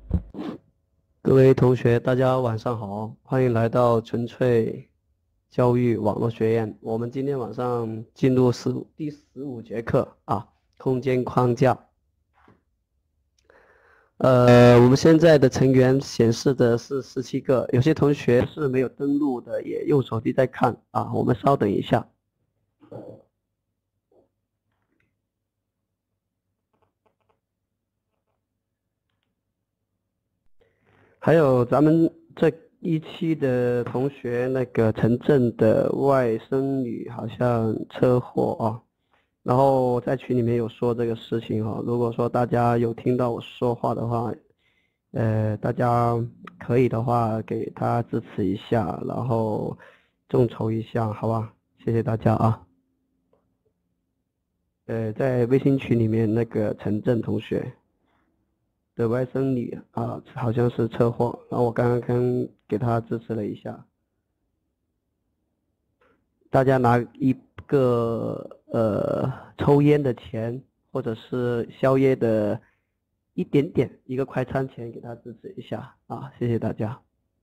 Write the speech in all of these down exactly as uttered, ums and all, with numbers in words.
各位同学，大家晚上好，欢迎来到纯粹教育网络学院。我们今天晚上进入十五第十五节课啊，空间框架。呃，我们现在的成员显示的是十七个，有些同学是没有登录的，也用手机在看啊。我们稍等一下。还有咱们这一期的同学，那个陈震的外甥女好像车祸啊，然后在群里面有说这个事情哈。如果说大家有听到我说话的话，呃，大家可以的话给他支持一下，然后众筹一下，好吧？谢谢大家啊。呃，在微信群里面那个陈震同学的外甥女啊，好像是车祸，然后我刚刚刚给他支持了一下。大家拿一个呃抽烟的钱，或者是宵夜的一点点一个快餐钱，给他支持一下啊，谢谢大家。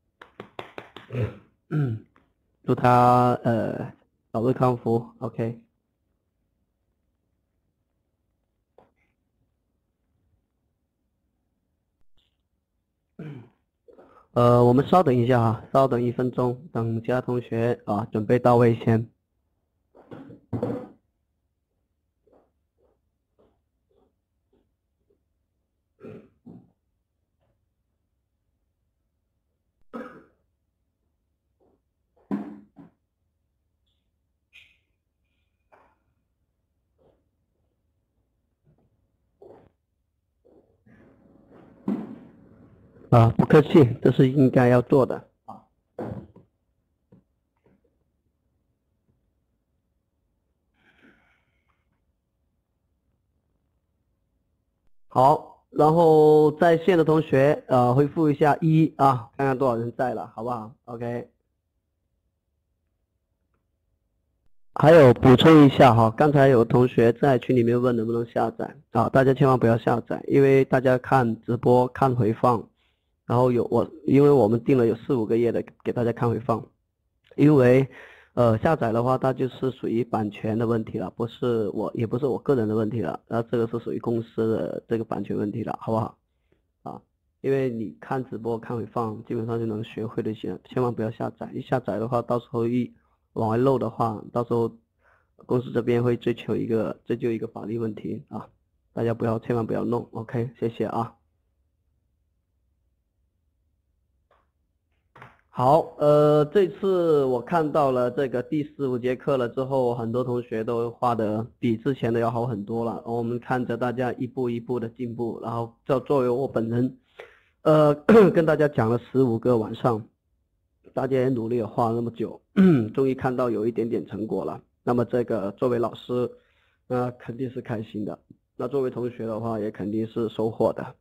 嗯，祝他呃早日康复 ，OK。呃，我们稍等一下啊，稍等一分钟，等其他同学啊准备到位先。啊，不客气，这是应该要做的。好，然后在线的同学，呃，回复一下一啊，看看多少人在了，好不好 ？OK。还有补充一下哈，刚才有同学在群里面问能不能下载啊，大家千万不要下载，因为大家看直播看回放，然后有我，因为我们定了有四五个月的给大家看回放，因为呃下载的话，它就是属于版权的问题了，不是我也不是我个人的问题了，那这个是属于公司的这个版权问题了，好不好？啊，因为你看直播看回放，基本上就能学会的些，千万不要下载，一下载的话，到时候一往外漏的话，到时候公司这边会追求一个追究一个法律问题啊，大家不要千万不要弄 ，OK，谢谢啊。好，呃，这次我看到了这个第十五节课了之后，很多同学都画的比之前的要好很多了。我们看着大家一步一步的进步，然后这作为我本人，呃，跟大家讲了十五个晚上，大家也努力了画了那么久，终于看到有一点点成果了。那么这个作为老师，那肯定是开心的。那作为同学的话，也肯定是收获的。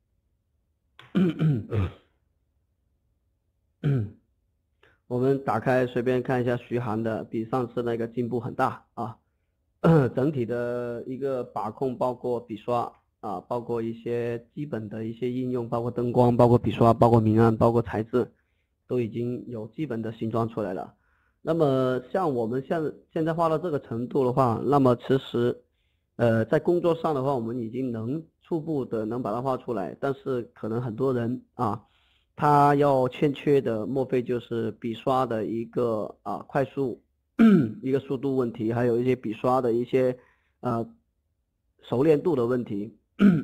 我们打开随便看一下徐涵的，比上次那个进步很大啊。整体的一个把控，包括笔刷啊，包括一些基本的一些应用，包括灯光，包括笔刷，包括明暗，包括材质，都已经有基本的形状出来了。那么像我们现现在画到这个程度的话，那么其实，呃，在工作上的话，我们已经能初步的能把它画出来，但是可能很多人啊。它要欠缺的，莫非就是笔刷的一个啊快速一个速度问题，还有一些笔刷的一些呃熟练度的问题。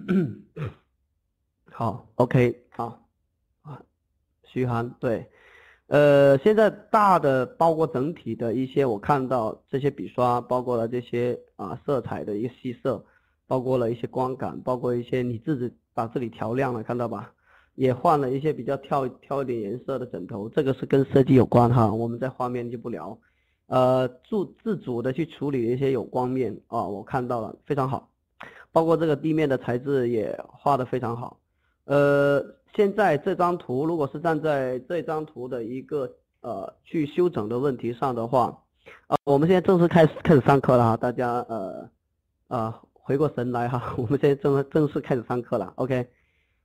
好，OK，好啊，徐涵对，呃，现在大的包括整体的一些，我看到这些笔刷，包括了这些啊色彩的一个细色，包括了一些光感，包括一些你自己把这里调亮了，看到吧？也换了一些比较挑挑一点颜色的枕头，这个是跟设计有关哈，我们在画面就不聊。呃，自自主的去处理一些有光面啊，我看到了非常好，包括这个地面的材质也画得非常好。呃，现在这张图如果是站在这张图的一个呃去修整的问题上的话，啊、呃，我们现在正式开始开始上课了哈，大家呃呃回过神来哈，我们现在正正式开始上课了，OK。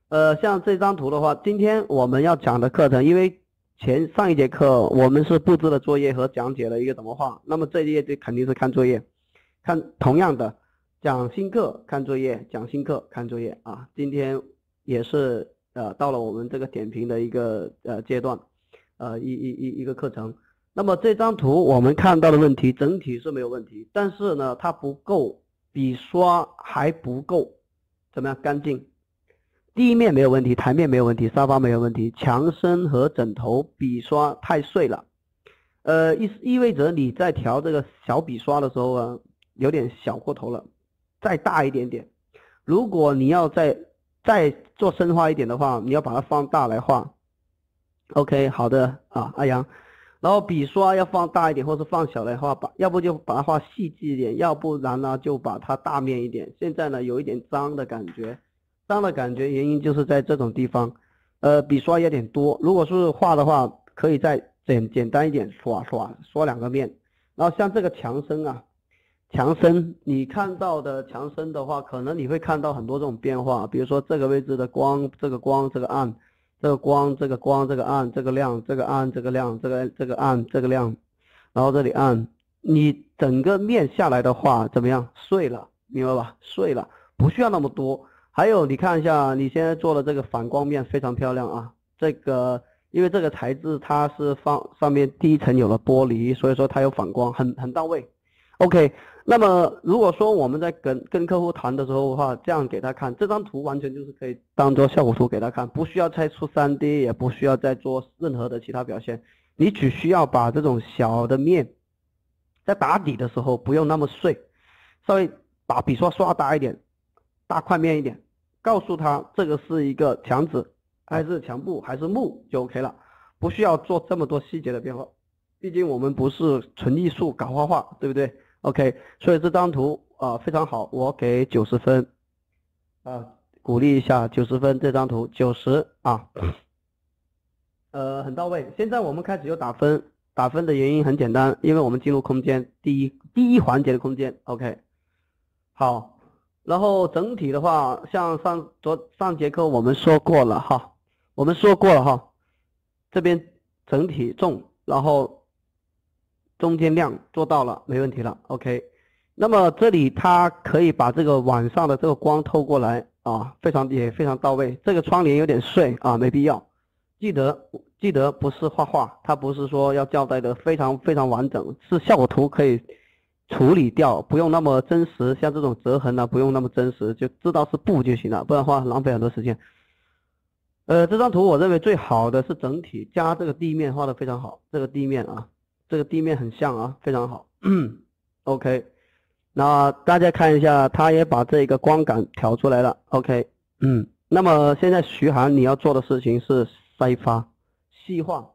呃，像这张图的话，今天我们要讲的课程，因为前上一节课我们是布置了作业和讲解了一个怎么画，那么这一页就肯定是看作业，看同样的讲新课看作业，讲新课看作业啊。今天也是呃到了我们这个点评的一个呃阶段，呃一一一一个课程。那么这张图我们看到的问题整体是没有问题，但是呢它不够，笔刷还不够怎么样干净。地面没有问题，台面没有问题，沙发没有问题，墙身和枕头笔刷太碎了，呃意意味着你在调这个小笔刷的时候啊，有点小过头了，再大一点点。如果你要再再做深化一点的话，你要把它放大来画。OK， 好的啊，阿阳。然后笔刷要放大一点，或是放小来画，把要不就把它画细致一点，要不然呢就把它大面一点。现在呢有一点脏的感觉。脏的感觉原因就是在这种地方，呃，笔刷有点多。如果是画的话，可以再简简单一点刷刷刷两个面。然后像这个墙身啊，墙身你看到的墙身的话，可能你会看到很多这种变化，比如说这个位置的光，这个光，这个暗，这个光，这个光，这个暗，这个亮，这个暗，这个亮，这个这个暗，这个亮，然后这里暗，你整个面下来的话怎么样？碎了，明白吧？碎了，不需要那么多。还有你看一下，你现在做的这个反光面非常漂亮啊！这个因为这个材质它是放上面第一层有了玻璃，所以说它有反光，很很到位。OK， 那么如果说我们在跟跟客户谈的时候的话，这样给他看，这张图完全就是可以当做效果图给他看，不需要再出 三 D， 也不需要再做任何的其他表现，你只需要把这种小的面在打底的时候不用那么碎，稍微把笔刷刷大一点，大块面一点。告诉他这个是一个墙纸还是墙布还是木就 OK 了，不需要做这么多细节的变化，毕竟我们不是纯艺术搞画画，对不对 ？OK， 所以这张图啊、呃、非常好，我给九十分啊、呃，鼓励一下九十分，这张图九十啊，呃很到位。现在我们开始有打分，打分的原因很简单，因为我们进入空间第一第一环节的空间 ，OK， 好。然后整体的话，像上昨上节课我们说过了哈，我们说过了哈，这边整体重，然后中间亮做到了，没问题了 ，OK。那么这里它可以把这个晚上的这个光透过来啊，非常也非常到位。这个窗帘有点碎啊，没必要。记得记得不是画画，它不是说要交代的非常非常完整，是效果图可以处理掉，不用那么真实，像这种折痕呢、啊，不用那么真实，就知道是布就行了，不然的话浪费很多时间。呃，这张图我认为最好的是整体加这个地面画的非常好，这个地面啊，这个地面很像啊，非常好。OK， 那大家看一下，他也把这个光感调出来了。OK， 嗯，那么现在徐涵你要做的事情是筛发、细化。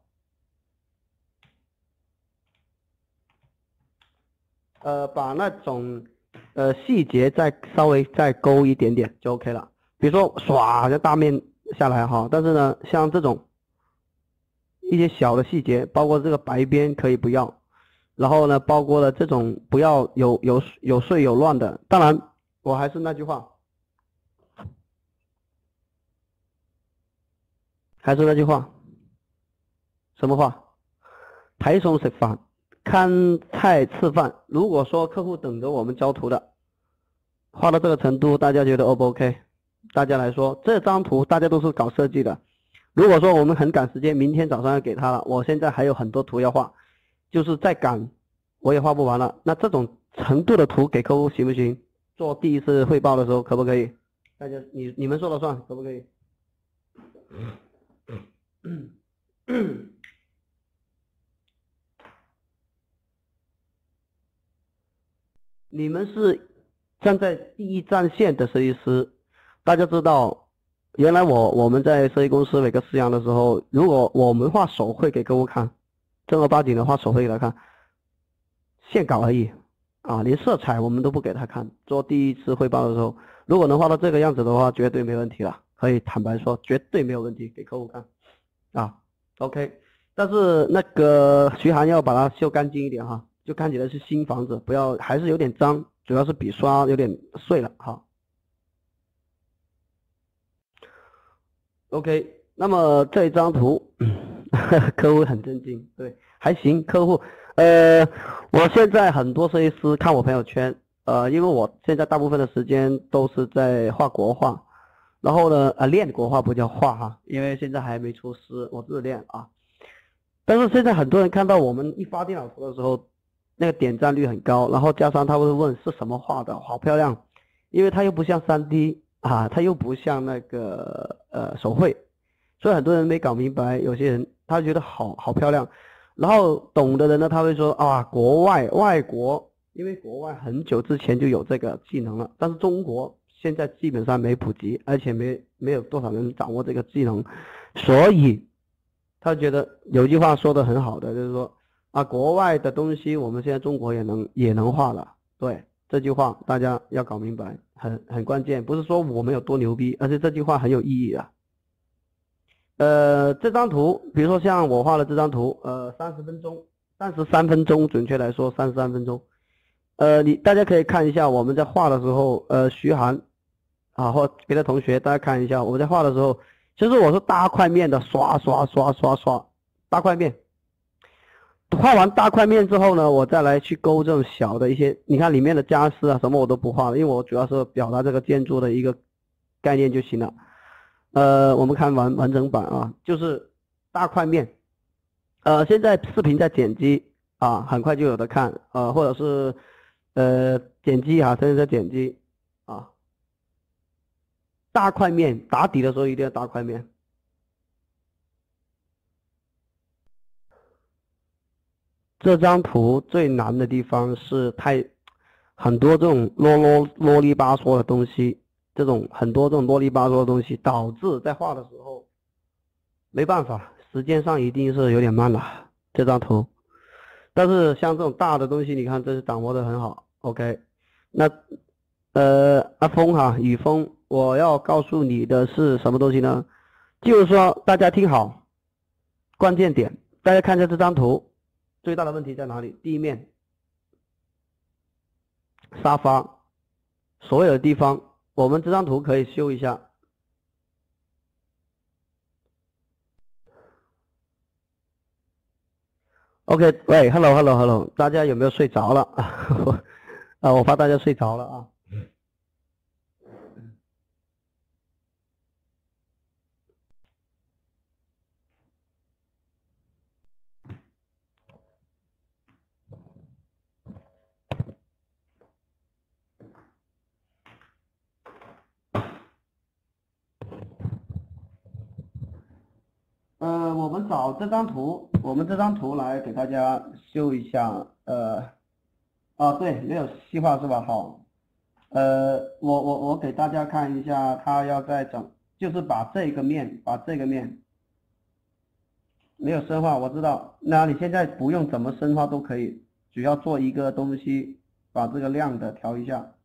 呃，把那种呃细节再稍微再勾一点点就 OK 了。比如说唰就大面下来哈，但是呢，像这种一些小的细节，包括这个白边可以不要，然后呢，包括了这种不要有有有碎有乱的。当然，我还是那句话，还是那句话，什么话？抬手食饭。看菜吃饭，如果说客户等着我们交图的，画到这个程度，大家觉得 O 不 OK？ 大家来说，这张图大家都是搞设计的。如果说我们很赶时间，明天早上要给他了，我现在还有很多图要画，就是再赶我也画不完了。那这种程度的图给客户行不行？做第一次汇报的时候可不可以？大家你你们说了算，可不可以？你们是站在第一战线的设计师，大家知道，原来我我们在设计公司每个试样的时候，如果我们画手绘给客户看，正儿八经的画手绘给他看，线稿而已啊，连色彩我们都不给他看。做第一次汇报的时候，如果能画到这个样子的话，绝对没问题了，可以坦白说，绝对没有问题，给客户看啊。OK， 但是那个徐涵要把它修干净一点哈。就看起来是新房子，不要还是有点脏，主要是笔刷有点碎了哈。 OK，那么这张图，客户很震惊，对，还行，客户，呃，我现在很多设计师看我朋友圈，呃，因为我现在大部分的时间都是在画国画，然后呢，呃，练国画不叫画哈，因为现在还没出师，我自练啊。但是现在很多人看到我们一发电脑图的时候，那个点赞率很高，然后加上他会问是什么画的，好漂亮，因为它又不像 三 D 啊，它又不像那个呃手绘，所以很多人没搞明白，有些人他觉得好好漂亮，然后懂的人呢，他会说啊，国外外国，因为国外很久之前就有这个技能了，但是中国现在基本上没普及，而且没没有多少人掌握这个技能，所以。他觉得有句话说的很好的，就是说啊，国外的东西我们现在中国也能也能画了。对，这句话大家要搞明白，很很关键，不是说我们有多牛逼，而是这句话很有意义啊。呃，这张图，比如说像我画的这张图，呃，三十分钟，三十三分钟，准确来说三十三分钟。呃，你大家可以看一下我们在画的时候，呃，徐涵啊或别的同学，大家看一下我们在画的时候。其实我是大块面的刷刷刷刷刷大块面，画完大块面之后呢，我再来去勾这种小的一些，你看里面的家私啊什么我都不画了，因为我主要是表达这个建筑的一个概念就行了。呃，我们看完完整版啊，就是大块面，呃，现在视频在剪辑啊，很快就有的看，呃，或者是呃剪辑啊，现在在剪辑啊。大块面打底的时候一定要大块面。这张图最难的地方是太很多这种啰啰啰里吧嗦的东西，这种很多这种啰里吧嗦的东西，导致在画的时候没办法，时间上一定是有点慢了这张图。但是像这种大的东西，你看这是掌握的很好。OK，那呃阿峰哈雨峰，我要告诉你的是什么东西呢？就是说大家听好，关键点，大家看一下这张图，最大的问题在哪里？地面、沙发，所有的地方，我们这张图可以修一下。OK，喂，Hello，Hello，Hello，大家有没有睡着了？啊，我怕大家睡着了啊。呃，我们找这张图，我们这张图来给大家修一下。呃，啊，对，没有细化是吧？好，呃，我我我给大家看一下，他要再整，就是把这个面，把这个面没有深化，我知道。那你现在不用怎么深化都可以，只要做一个东西，把这个亮的调一下，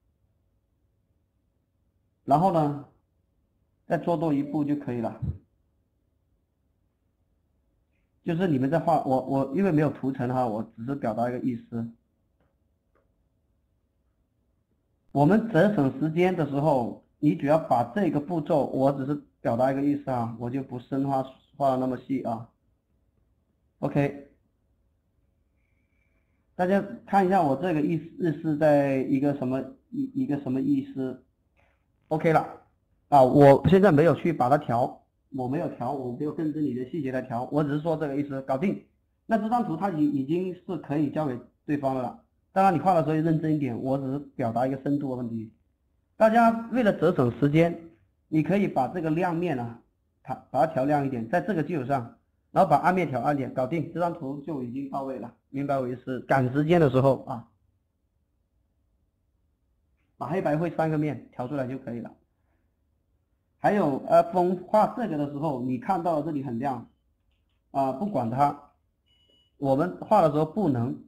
然后呢，再做多一步就可以了。就是你们在画，我我因为没有图层哈，我只是表达一个意思。我们节省时间的时候，你只要把这个步骤，我只是表达一个意思啊，我就不深化画的那么细啊。OK，大家看一下我这个意思是在一个什么一一个什么意思 ？OK 了啊，我现在没有去把它调，我没有调，我没有跟着你的细节来调，我只是说这个意思，搞定。那这张图它已已经是可以交给对方的了。当然你画的时候认真一点，我只是表达一个深度的问题。大家为了节省时间，你可以把这个亮面啊，它把它调亮一点，在这个基础上，然后把暗面调暗点，搞定，这张图就已经到位了。明白我意思？赶时间的时候啊，把黑白灰三个面调出来就可以了。还有呃，风画这个的时候，你看到这里很亮啊，不管它，我们画的时候不能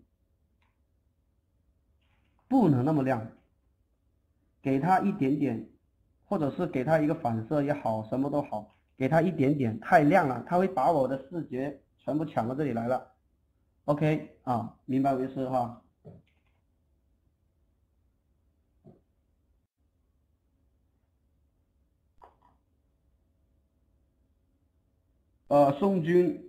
不能那么亮，给它一点点，或者是给它一个反射也好，什么都好，给它一点点，太亮了，它会把我的视觉全部抢到这里来了。OK 啊，明白我意思哈。 呃，宋军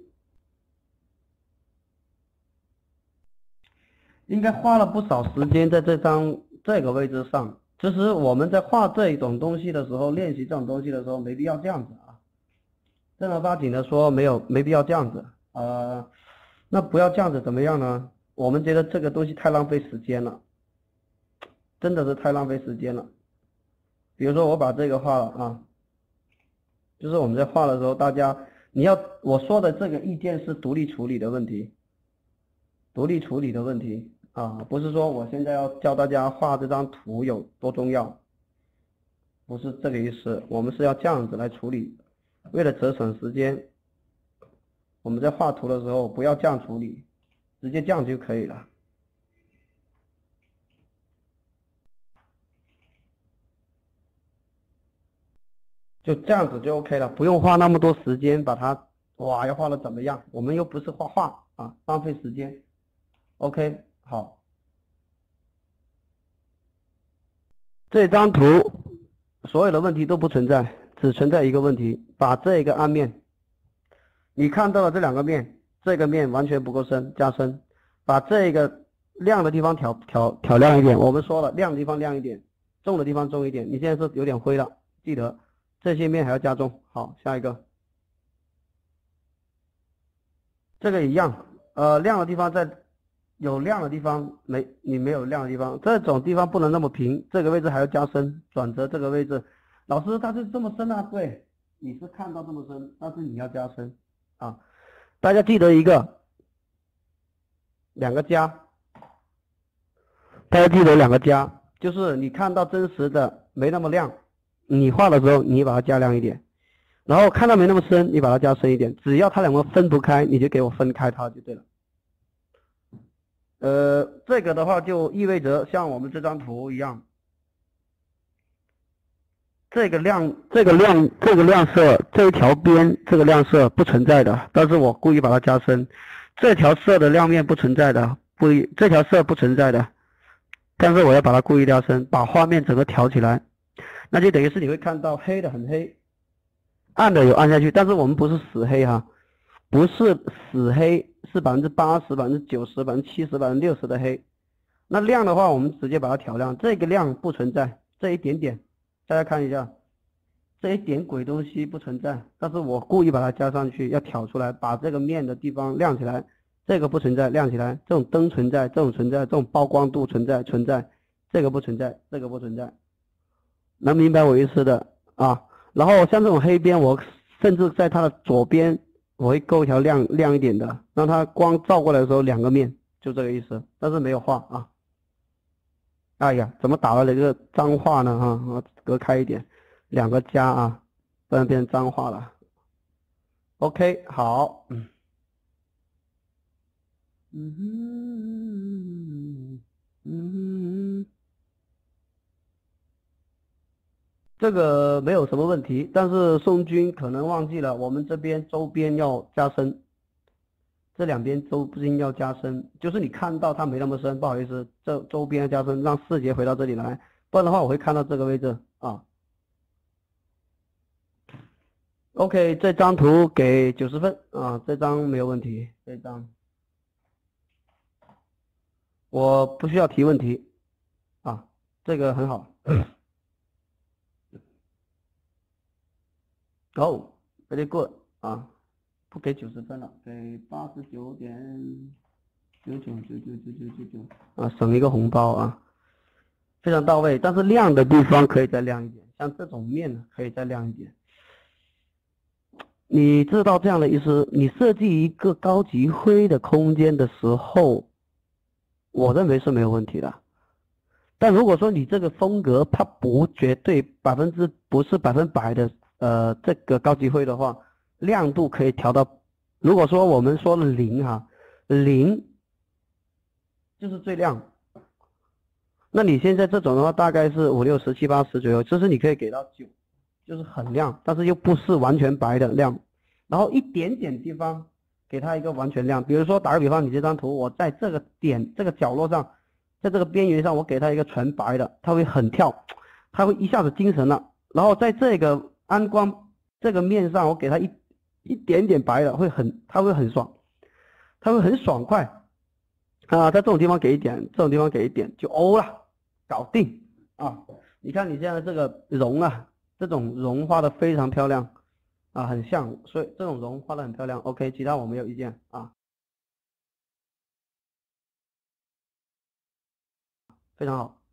应该花了不少时间在这张这个位置上。其实我们在画这种东西的时候，练习这种东西的时候，没必要这样子啊。正儿八经的说，没有没必要这样子。呃，那不要这样子怎么样呢？我们觉得这个东西太浪费时间了，真的是太浪费时间了。比如说我把这个画了啊，就是我们在画的时候，大家你要我说的这个意见是独立处理的问题，独立处理的问题。啊，不是说我现在要教大家画这张图有多重要，不是这个意思。我们是要这样子来处理，为了节省时间，我们在画图的时候不要这样处理，直接这样就可以了。就这样子就 OK 了，不用花那么多时间把它，哇，要画的怎么样？我们又不是画画啊，浪费时间。OK， 好。这张图所有的问题都不存在，只存在一个问题，把这个暗面，你看到了这两个面，这个面完全不够深，加深，把这个亮的地方调调调亮一点。我们说了，亮的地方亮一点，重的地方重一点。你现在是有点灰了，记得这些面还要加重。好，下一个，这个一样，呃，亮的地方在。有亮的地方没，你没有亮的地方，这种地方不能那么平，这个位置还要加深，转折这个位置，老师它是这么深啊，对，你是看到这么深，但是你要加深啊，大家记得一个，两个加，大家记得两个加，就是你看到真实的没那么亮，你画的时候你把它加亮一点，然后看到没那么深，你把它加深一点，只要它两个分不开，你就给我分开它就对了。呃，这个的话就意味着像我们这张图一样，这个亮，这个亮，这个亮色，这一条边这个亮色不存在的，但是我故意把它加深。这条色的亮面不存在的，故意这条色不存在的，但是我要把它故意加深，把画面整个调起来，那就等于是你会看到黑的很黑，暗的有暗下去，但是我们不是死黑哈，不是死黑。是百分之八十、百分之九十、百分之七十、百分之六十的黑，那亮的话，我们直接把它调亮。这个亮不存在，这一点点，大家看一下，这一点鬼东西不存在，但是我故意把它加上去，要挑出来，把这个面的地方亮起来。这个不存在，亮起来。这种灯存在，这种存在，这种曝光度存在，存在。这个不存在，这个不存在，能明白我意思的啊？然后像这种黑边，我甚至在它的左边。我会勾一条亮亮一点的，让它光照过来的时候两个面，就这个意思，但是没有画啊。哎呀，怎么打了一个脏话呢？哈，我隔开一点，两个加啊，不然变成脏话了。OK， 好，嗯，嗯哼，嗯哼。这个没有什么问题，但是宋军可能忘记了，我们这边周边要加深，这两边周边要加深，就是你看到它没那么深，不好意思，这周边要加深，让视觉回到这里来，不然的话我会看到这个位置啊。OK， 这张图给九十分啊，这张没有问题，这张我不需要提问题啊，这个很好。哦 very good 啊，不给九十分了，给八十九点九九九九九九九九啊，省一个红包啊，非常到位。但是亮的地方可以再亮一点，像这种面可以再亮一点。你知道这样的意思？你设计一个高级灰的空间的时候，我认为是没有问题的。但如果说你这个风格它不绝对百分之不是百分百的。呃，这个高级灰的话，亮度可以调到，如果说我们说了零哈，零就是最亮。那你现在这种的话，大概是五六十七八十左右，就是你可以给到九，就是很亮，但是又不是完全白的亮。然后一点点地方给它一个完全亮，比如说打个比方，你这张图我在这个点这个角落上，在这个边缘上，我给它一个全白的，它会很跳，它会一下子精神了。然后在这个暗光这个面上，我给它一一点点白了，会很，它会很爽，它会很爽快啊，在这种地方给一点，这种地方给一点就欧了，搞定啊！你看你现在这个绒啊，这种绒画的非常漂亮啊，很像，所以这种绒画的很漂亮。OK， 其他我没有意见啊，非常好。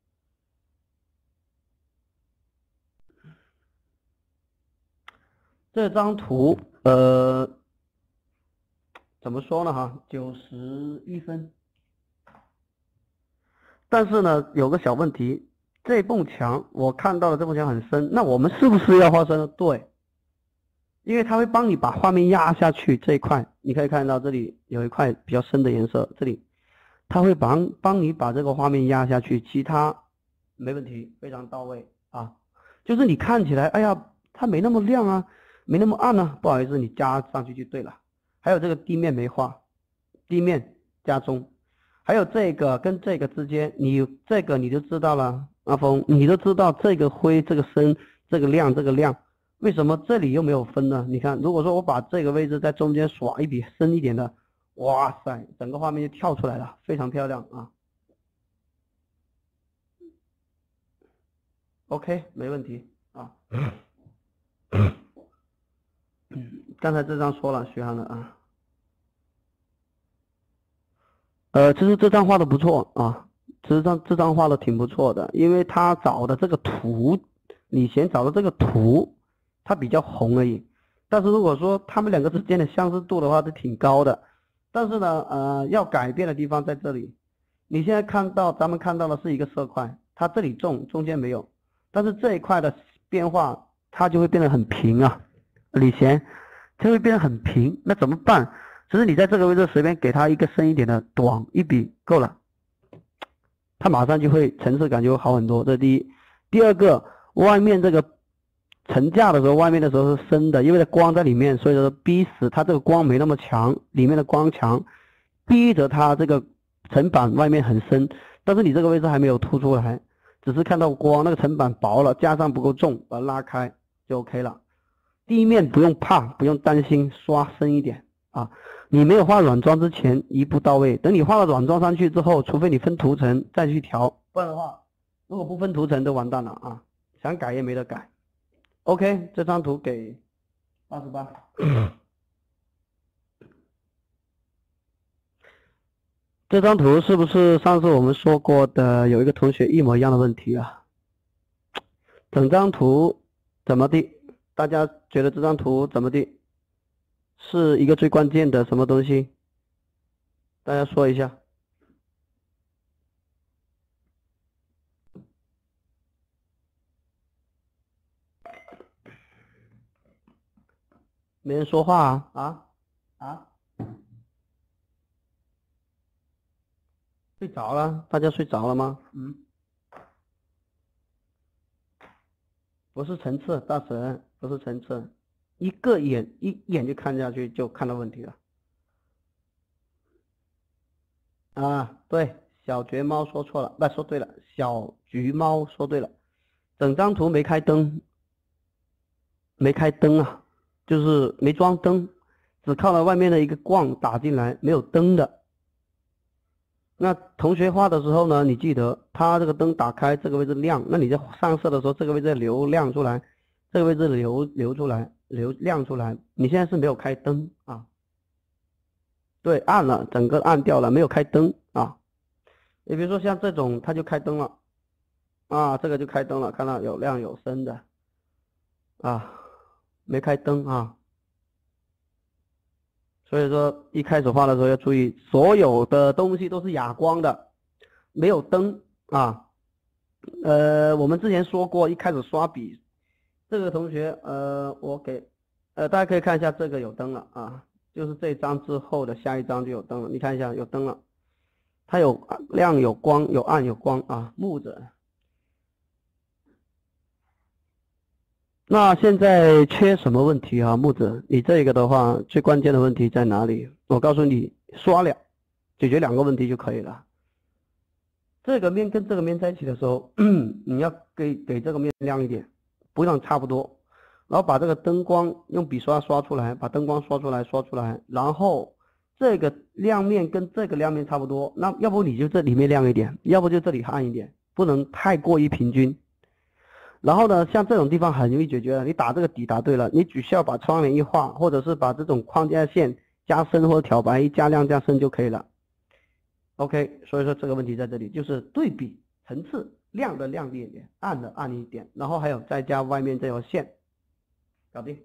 这张图，呃，怎么说呢哈，九十一分。但是呢，有个小问题，这埲墙我看到的这埲墙很深，那我们是不是要画深呢？对，因为它会帮你把画面压下去这一块，你可以看到这里有一块比较深的颜色，这里它会帮帮你把这个画面压下去，其他没问题，非常到位啊。就是你看起来，哎呀，它没那么亮啊，没那么暗啊，不好意思，你加上去就对了。还有这个地面没画，地面加中。还有这个跟这个之间，你这个你就知道了，阿峰，你都知道这个灰、这个深、这个亮、这个亮，为什么这里又没有分呢？你看，如果说我把这个位置在中间耍一笔深一点的，哇塞，整个画面就跳出来了，非常漂亮啊。OK， 没问题啊。刚才这张说了，徐航的啊。呃，其实这张画的不错啊，其实这这张画的挺不错的，因为他找的这个图，李贤找的这个图，它比较红而已。但是如果说他们两个之间的相似度的话，是挺高的。但是呢，呃，要改变的地方在这里。你现在看到，咱们看到的是一个色块，它这里重，中间没有，但是这一块的变化，它就会变得很平啊。李贤，就会变得很平，那怎么办？其实你在这个位置随便给他一个深一点的短一笔够了，它马上就会层次感就会好很多。这是第一。第二个，外面这个层架的时候，外面的时候是深的，因为光在里面，所以说逼死它这个光没那么强，里面的光强，逼着它这个层板外面很深，但是你这个位置还没有凸出来，只是看到光，那个层板薄了，加上不够重，把它拉开就 OK 了。地面不用怕，不用担心，刷深一点啊。你没有画软装之前一步到位，等你画了软装上去之后，除非你分涂层再去调，不然的话，如果不分涂层都完蛋了啊，想改也没得改。OK， 这张图给八十八。这张图是不是上次我们说过的有一个同学一模一样的问题啊？整张图怎么地？大家觉得这张图怎么地？是一个最关键的什么东西？大家说一下。没人说话啊？啊啊！睡着了？大家睡着了吗？嗯。不是层次，大神，不是层次，一个眼一眼就看下去就看到问题了。啊，对，小橘猫说错了，不，说对了，小橘猫说对了，整张图没开灯，没开灯啊，就是没装灯，只靠了外面的一个光打进来，没有灯的。那同学画的时候呢，你记得它这个灯打开，这个位置亮，那你在上色的时候，这个位置流亮出来，这个位置流流出来，流亮出来。你现在是没有开灯啊？对，暗了，整个暗掉了，没有开灯啊。你比如说像这种，它就开灯了啊，这个就开灯了，看到有亮有深的啊，没开灯啊。所以说一开始画的时候要注意，所有的东西都是哑光的，没有灯啊。呃，我们之前说过，一开始刷笔，这个同学，呃，我给，呃，大家可以看一下，这个有灯了啊，就是这张之后的下一张就有灯了，你看一下有灯了，它有亮有光，有暗有光啊，木子。那现在缺什么问题啊，木子？你这个的话，最关键的问题在哪里？我告诉你，刷了，解决两个问题就可以了。这个面跟这个面在一起的时候，你要给给这个面亮一点，不让差不多。 然后把这个灯光用笔刷刷出来，把灯光刷出来，刷出来，然后这个亮面跟这个亮面差不多，那要不你就这里面亮一点，要不就这里暗一点，不能太过于平均。然后呢，像这种地方很容易解决了，你打这个底打对了，你只需要把窗帘一画，或者是把这种框架线加深或者挑白，加亮加深就可以了。OK， 所以说这个问题在这里，就是对比层次，亮的亮一点，暗的暗一点，然后还有再加外面这条线，搞定。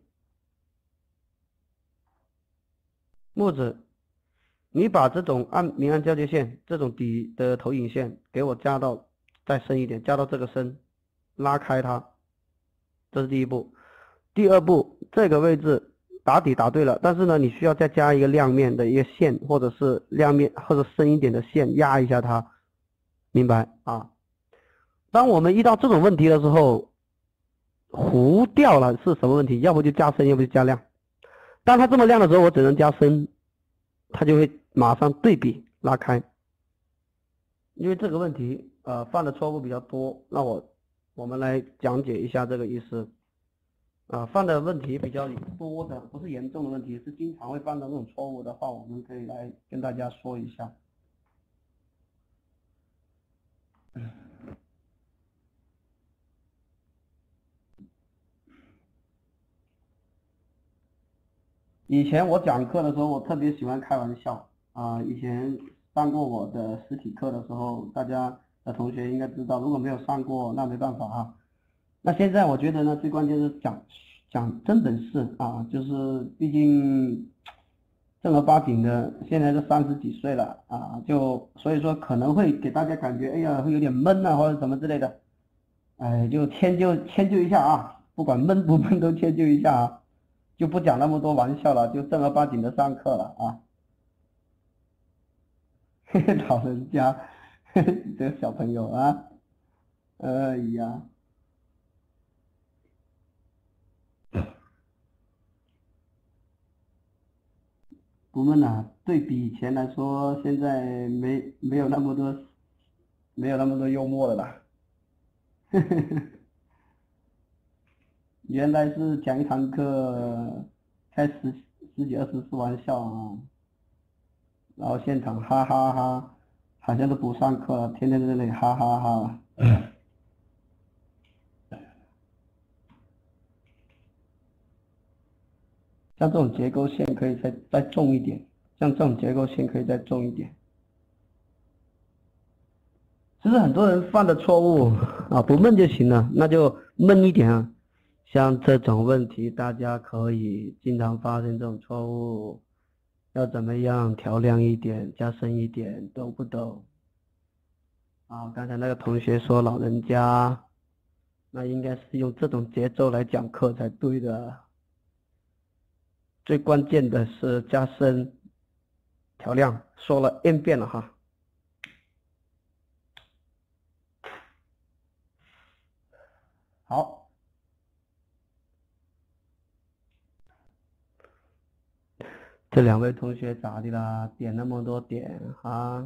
木子，你把这种暗明暗交接线，这种底的投影线给我加到再深一点，加到这个深，拉开它，这是第一步。第二步，这个位置打底打对了，但是呢，你需要再加一个亮面的一个线，或者是亮面或者深一点的线压一下它，明白啊？当我们遇到这种问题的时候，糊掉了是什么问题？要不就加深，要不就加亮。当它这么亮的时候，我只能加深，它就会马上对比拉开。因为这个问题呃犯的错误比较多，那我我们来讲解一下这个意思。啊，犯的问题比较多的，不是严重的问题，是经常会犯的那种错误的话，我们可以来跟大家说一下。以前我讲课的时候，我特别喜欢开玩笑啊。以前上过我的实体课的时候，大家的同学应该知道，如果没有上过，那没办法啊。那现在我觉得呢，最关键是讲讲真本事啊，就是毕竟正儿八经的，现在都三十几岁了啊，就所以说可能会给大家感觉，哎呀，会有点闷啊，或者什么之类的，哎，就迁就迁就一下啊，不管闷不闷都迁就一下啊，就不讲那么多玩笑了，就正儿八经的上课了啊。老人家，这个小朋友啊，哎呀。不闷呐，对比以前来说，现在没没有那么多，没有那么多幽默了啦。原来是讲一堂课，开十十几二十次玩笑啊，然后现场哈哈哈，好像都不上课了，天天在那里哈哈哈。像这种结构线可以再再重一点，像这种结构线可以再重一点。其实很多人犯的错误啊，不闷就行了，那就闷一点啊。像这种问题，大家可以经常发生这种错误，要怎么样调亮一点、加深一点，懂不懂？啊，刚才那个同学说老人家，那应该是用这种节奏来讲课才对的。最关键的是加深、调亮，说了 N 遍了哈。好，这两位同学咋的啦？点那么多点啊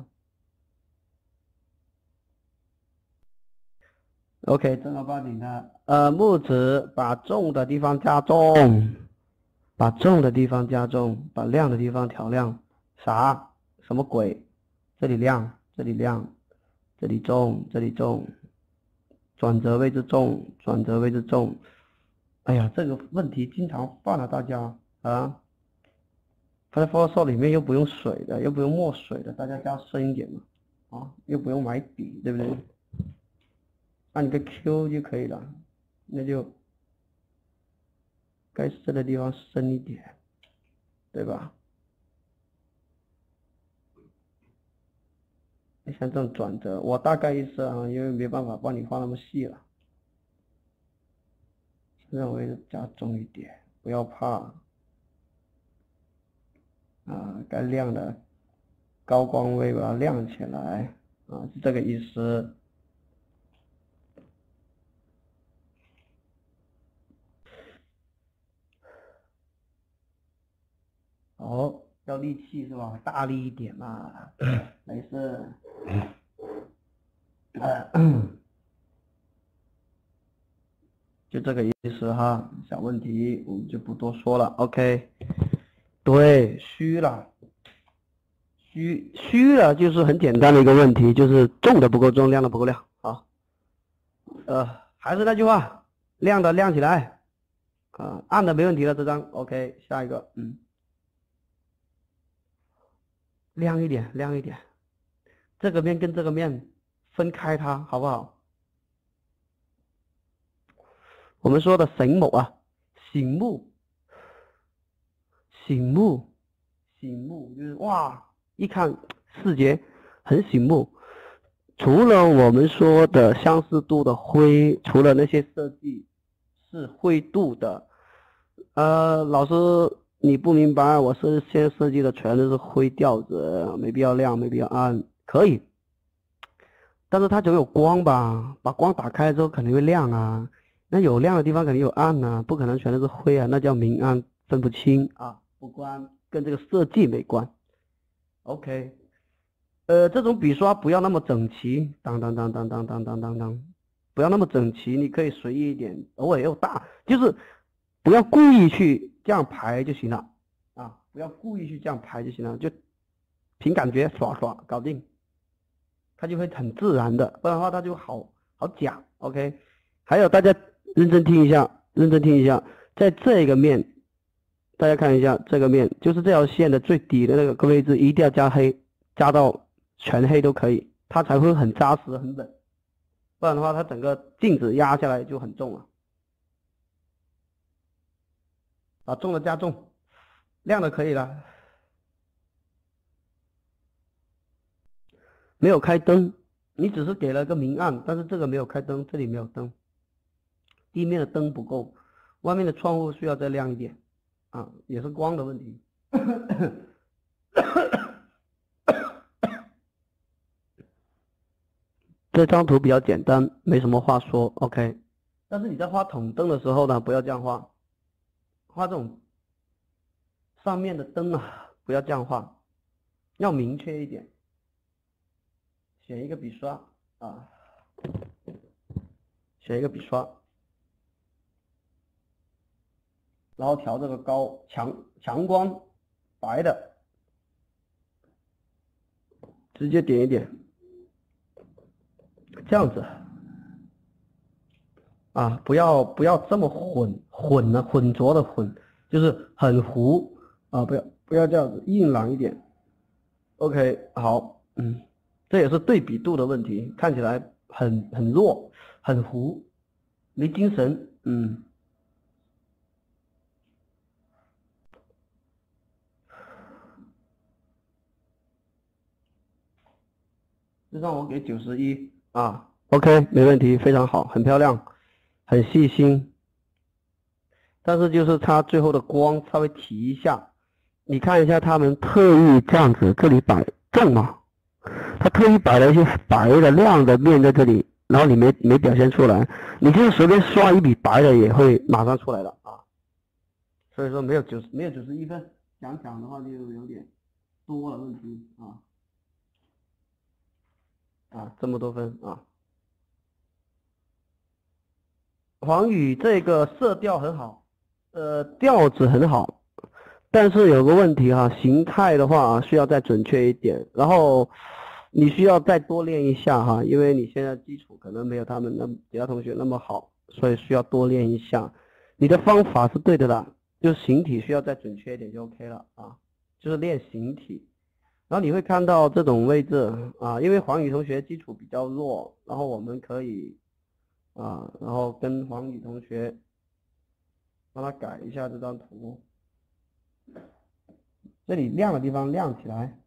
？OK， 正儿八经的，呃，木子把重的地方加重，把重的地方加重，把亮的地方调亮。啥？什么鬼？这里亮，这里亮，这里重，这里重，转折位置重，转折位置重。哎呀，这个问题经常犯了，大家啊。它在 Photoshop 里面又不用水的，又不用墨水的，大家加深一点嘛，啊，又不用买笔，对不对？按一个 Q 就可以了，那就该深的地方深一点，对吧？像这种转折，我大概意思啊，因为没办法帮你画那么细了，认为加重一点，不要怕。啊，该亮的高光位把它亮起来啊，是这个意思。哦，要力气是吧？大力一点嘛，没事。呃就这个意思哈，小问题我们就不多说了。OK， 对，虚了，虚虚了就是很简单的一个问题，就是重的不够重，亮的不够亮。好，呃，还是那句话，亮的亮起来，啊，暗的没问题了，这张 OK， 下一个，嗯，亮一点，亮一点，这个面跟这个面分开它，好不好？我们说的醒目啊，醒目，醒目，醒目就是哇，一看视觉很醒目。除了我们说的相似度的灰，除了那些设计是灰度的，呃，老师你不明白，我是现在设计的全都是灰调子，没必要亮，没必要暗，可以。但是它总有光吧，把光打开之后肯定会亮啊。那有亮的地方肯定有暗啊，不可能全都是灰啊，那叫明暗分不清啊，不关跟这个设计没关。OK， 呃，这种笔刷不要那么整齐，当当当当当当当当当，不要那么整齐，你可以随意一点，偶尔又大，就是不要故意去这样排就行了啊，不要故意去这样排就行了，就凭感觉刷刷搞定，它就会很自然的，不然的话它就好好假。OK， 还有大家认真听一下，认真听一下，在这个面，大家看一下这个面，就是这条线的最底的那个位置，一定要加黑，加到全黑都可以，它才会很扎实很稳，不然的话它整个镜子压下来就很重了。把重的加重，亮的可以了。没有开灯，你只是给了个明暗，但是这个没有开灯，这里没有灯。地面的灯不够，外面的窗户需要再亮一点啊，也是光的问题。这张图比较简单，没什么话说 ，OK。但是你在画筒灯的时候呢，不要这样画，画这种上面的灯啊，不要这样画，要明确一点。选一个笔刷啊，选一个笔刷。然后调这个高强强光白的，直接点一点，这样子啊，不要不要这么混混了、啊、混浊的混，就是很糊啊，不要不要这样子，硬朗一点。OK， 好，嗯，这也是对比度的问题，看起来很很弱，很糊，没精神，嗯。就让我给九十一啊 ，OK， 没问题，非常好，很漂亮，很细心。但是就是它最后的光稍微提一下，你看一下他们特意这样子，这里摆重嘛，他特意摆了一些白的亮的面在这里，然后你没没表现出来，你就是随便刷一笔白的也会马上出来了啊。所以说没有九十没有九十一分，讲讲的话就有点多了问题啊。啊，这么多分啊！黄宇这个色调很好，呃，调子很好，但是有个问题哈、啊，形态的话需要再准确一点，然后你需要再多练一下哈、啊，因为你现在基础可能没有他们那其他同学那么好，所以需要多练一下。你的方法是对的啦，就是形体需要再准确一点就 OK 了啊，就是练形体。然后你会看到这种位置啊，因为黄宇同学基础比较弱，然后我们可以啊，然后跟黄宇同学帮他改一下这张图，这里亮的地方亮起来，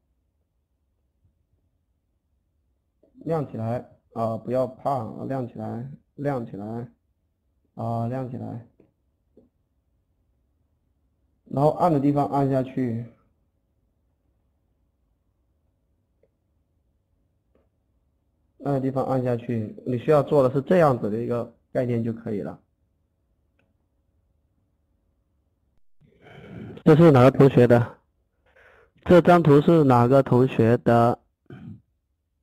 亮起来啊，不要怕，亮起来，亮起来啊，亮起来，然后暗的地方按下去。那个地方按下去，你需要做的是这样子的一个概念就可以了。这是哪个同学的？这张图是哪个同学的？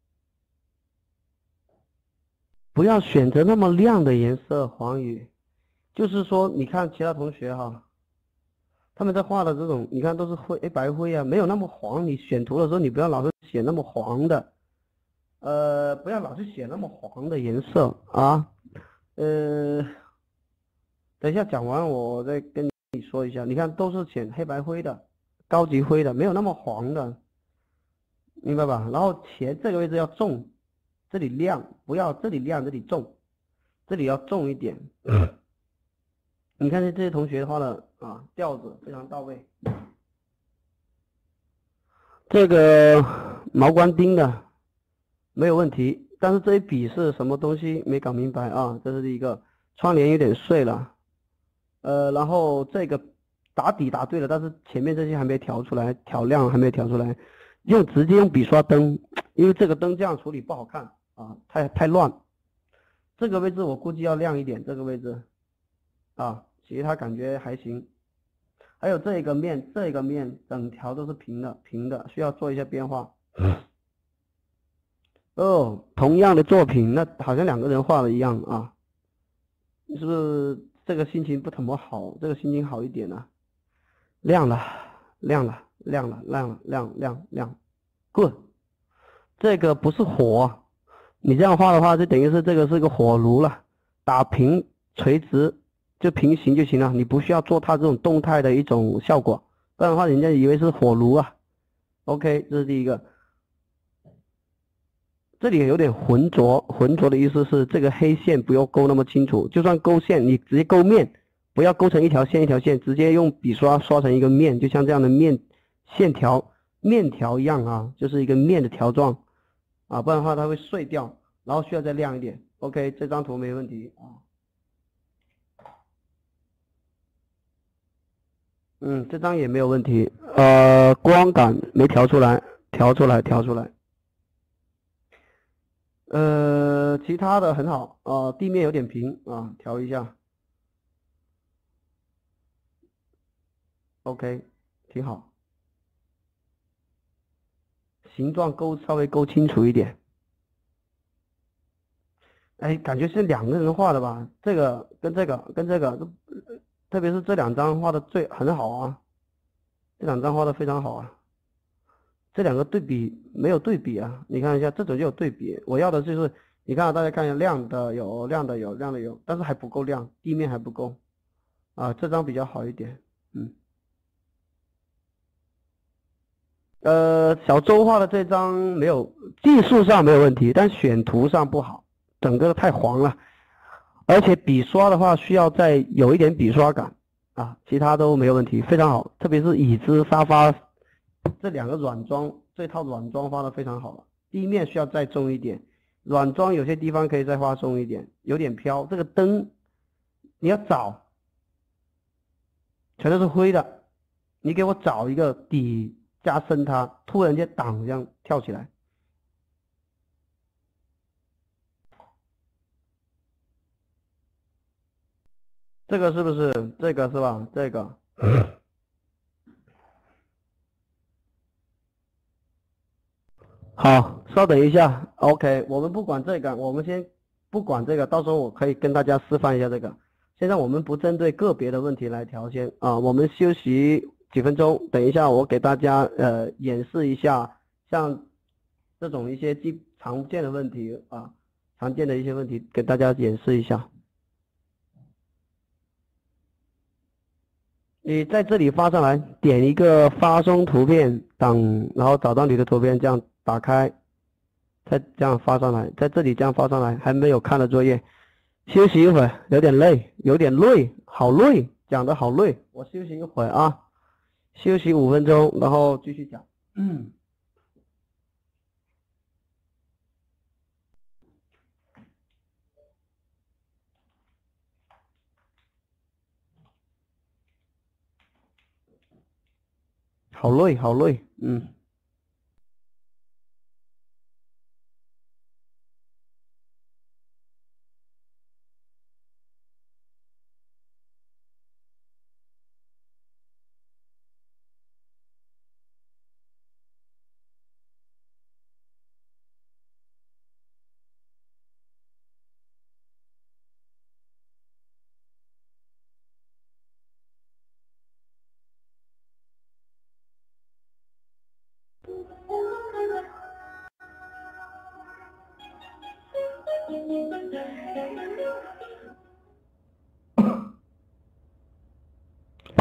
不要选择那么亮的颜色，黄宇， 就是说，你看其他同学哈，他们在画的这种，你看都是灰，哎，白灰啊，没有那么黄。你选图的时候，你不要老是选那么黄的，呃，不要老是选那么黄的颜色啊。呃，等一下讲完我再跟你说一下。你看都是选黑白灰的，高级灰的，没有那么黄的，明白吧？然后前这个位置要重，这里亮，不要这里亮，这里重，这里要重一点。你看这这些同学画的啊，调子非常到位。这个毛关钉的没有问题，但是这一笔是什么东西没搞明白啊？这是第一个，窗帘有点碎了，呃，然后这个打底打对了，但是前面这些还没调出来，调亮还没调出来，用直接用笔刷灯，因为这个灯这样处理不好看啊，太太乱。这个位置我估计要亮一点，这个位置啊，其他感觉还行。还有这个面，这个面整条都是平的，平的，需要做一下变化。哦，同样的作品，那好像两个人画的一样啊。是不是这个心情不怎么好？这个心情好一点呢、啊？亮了，亮了，亮了，亮了，亮亮亮 ，good。这个不是火，你这样画的话，就等于是这个是个火炉了，打平垂直就平行就行了，你不需要做它这种动态的一种效果，不然的话人家以为是火炉啊。OK， 这是第一个。这里有点浑浊，浑浊的意思是这个黑线不要勾那么清楚，就算勾线，你直接勾面，不要勾成一条线一条线，直接用笔刷刷成一个面，就像这样的面线条面条一样啊，就是一个面的条状啊，不然的话它会碎掉，然后需要再亮一点。OK， 这张图没问题啊。嗯，这张也没有问题，呃，光感没调出来，调出来，调出来。呃，其他的很好啊、呃，地面有点平啊，调一下 ，OK， 挺好。形状勾稍微勾清楚一点。哎，感觉是两个人画的吧？这个跟这个跟这个，特别是这两张画的最很好啊，这两张画的非常好啊。这两个对比没有对比啊，你看一下这种就有对比。我要的就是，你看大家看一下亮的有亮的有亮的有，但是还不够亮，地面还不够啊。这张比较好一点，嗯。呃，小周画的这张没有技术上没有问题，但选图上不好，整个太黄了，而且笔刷的话需要再有一点笔刷感啊，其他都没有问题，非常好，特别是椅子、沙发这两个软装，这套软装画的非常好了，地面需要再重一点，软装有些地方可以再画重一点，有点飘，这个灯你要找，全都是灰的，你给我找一个底。加深它，突然间挡这样跳起来，这个是不是？这个是吧？这个，好，稍等一下 ，OK，我们不管这个，我们先不管这个，到时候我可以跟大家示范一下这个。现在我们不针对个别的问题来调先啊，我们休息几分钟，等一下我给大家呃演示一下，像这种一些基常见的问题啊，常见的一些问题给大家演示一下。你在这里发上来，点一个发送图片档，然后找到你的图片，这样打开，再这样发上来，在这里这样发上来，还没有看的作业，休息一会儿，有点累，有点累，好累，讲的好累，我休息一会儿啊，休息五分钟，然后继续讲。嗯，好累，好累，嗯。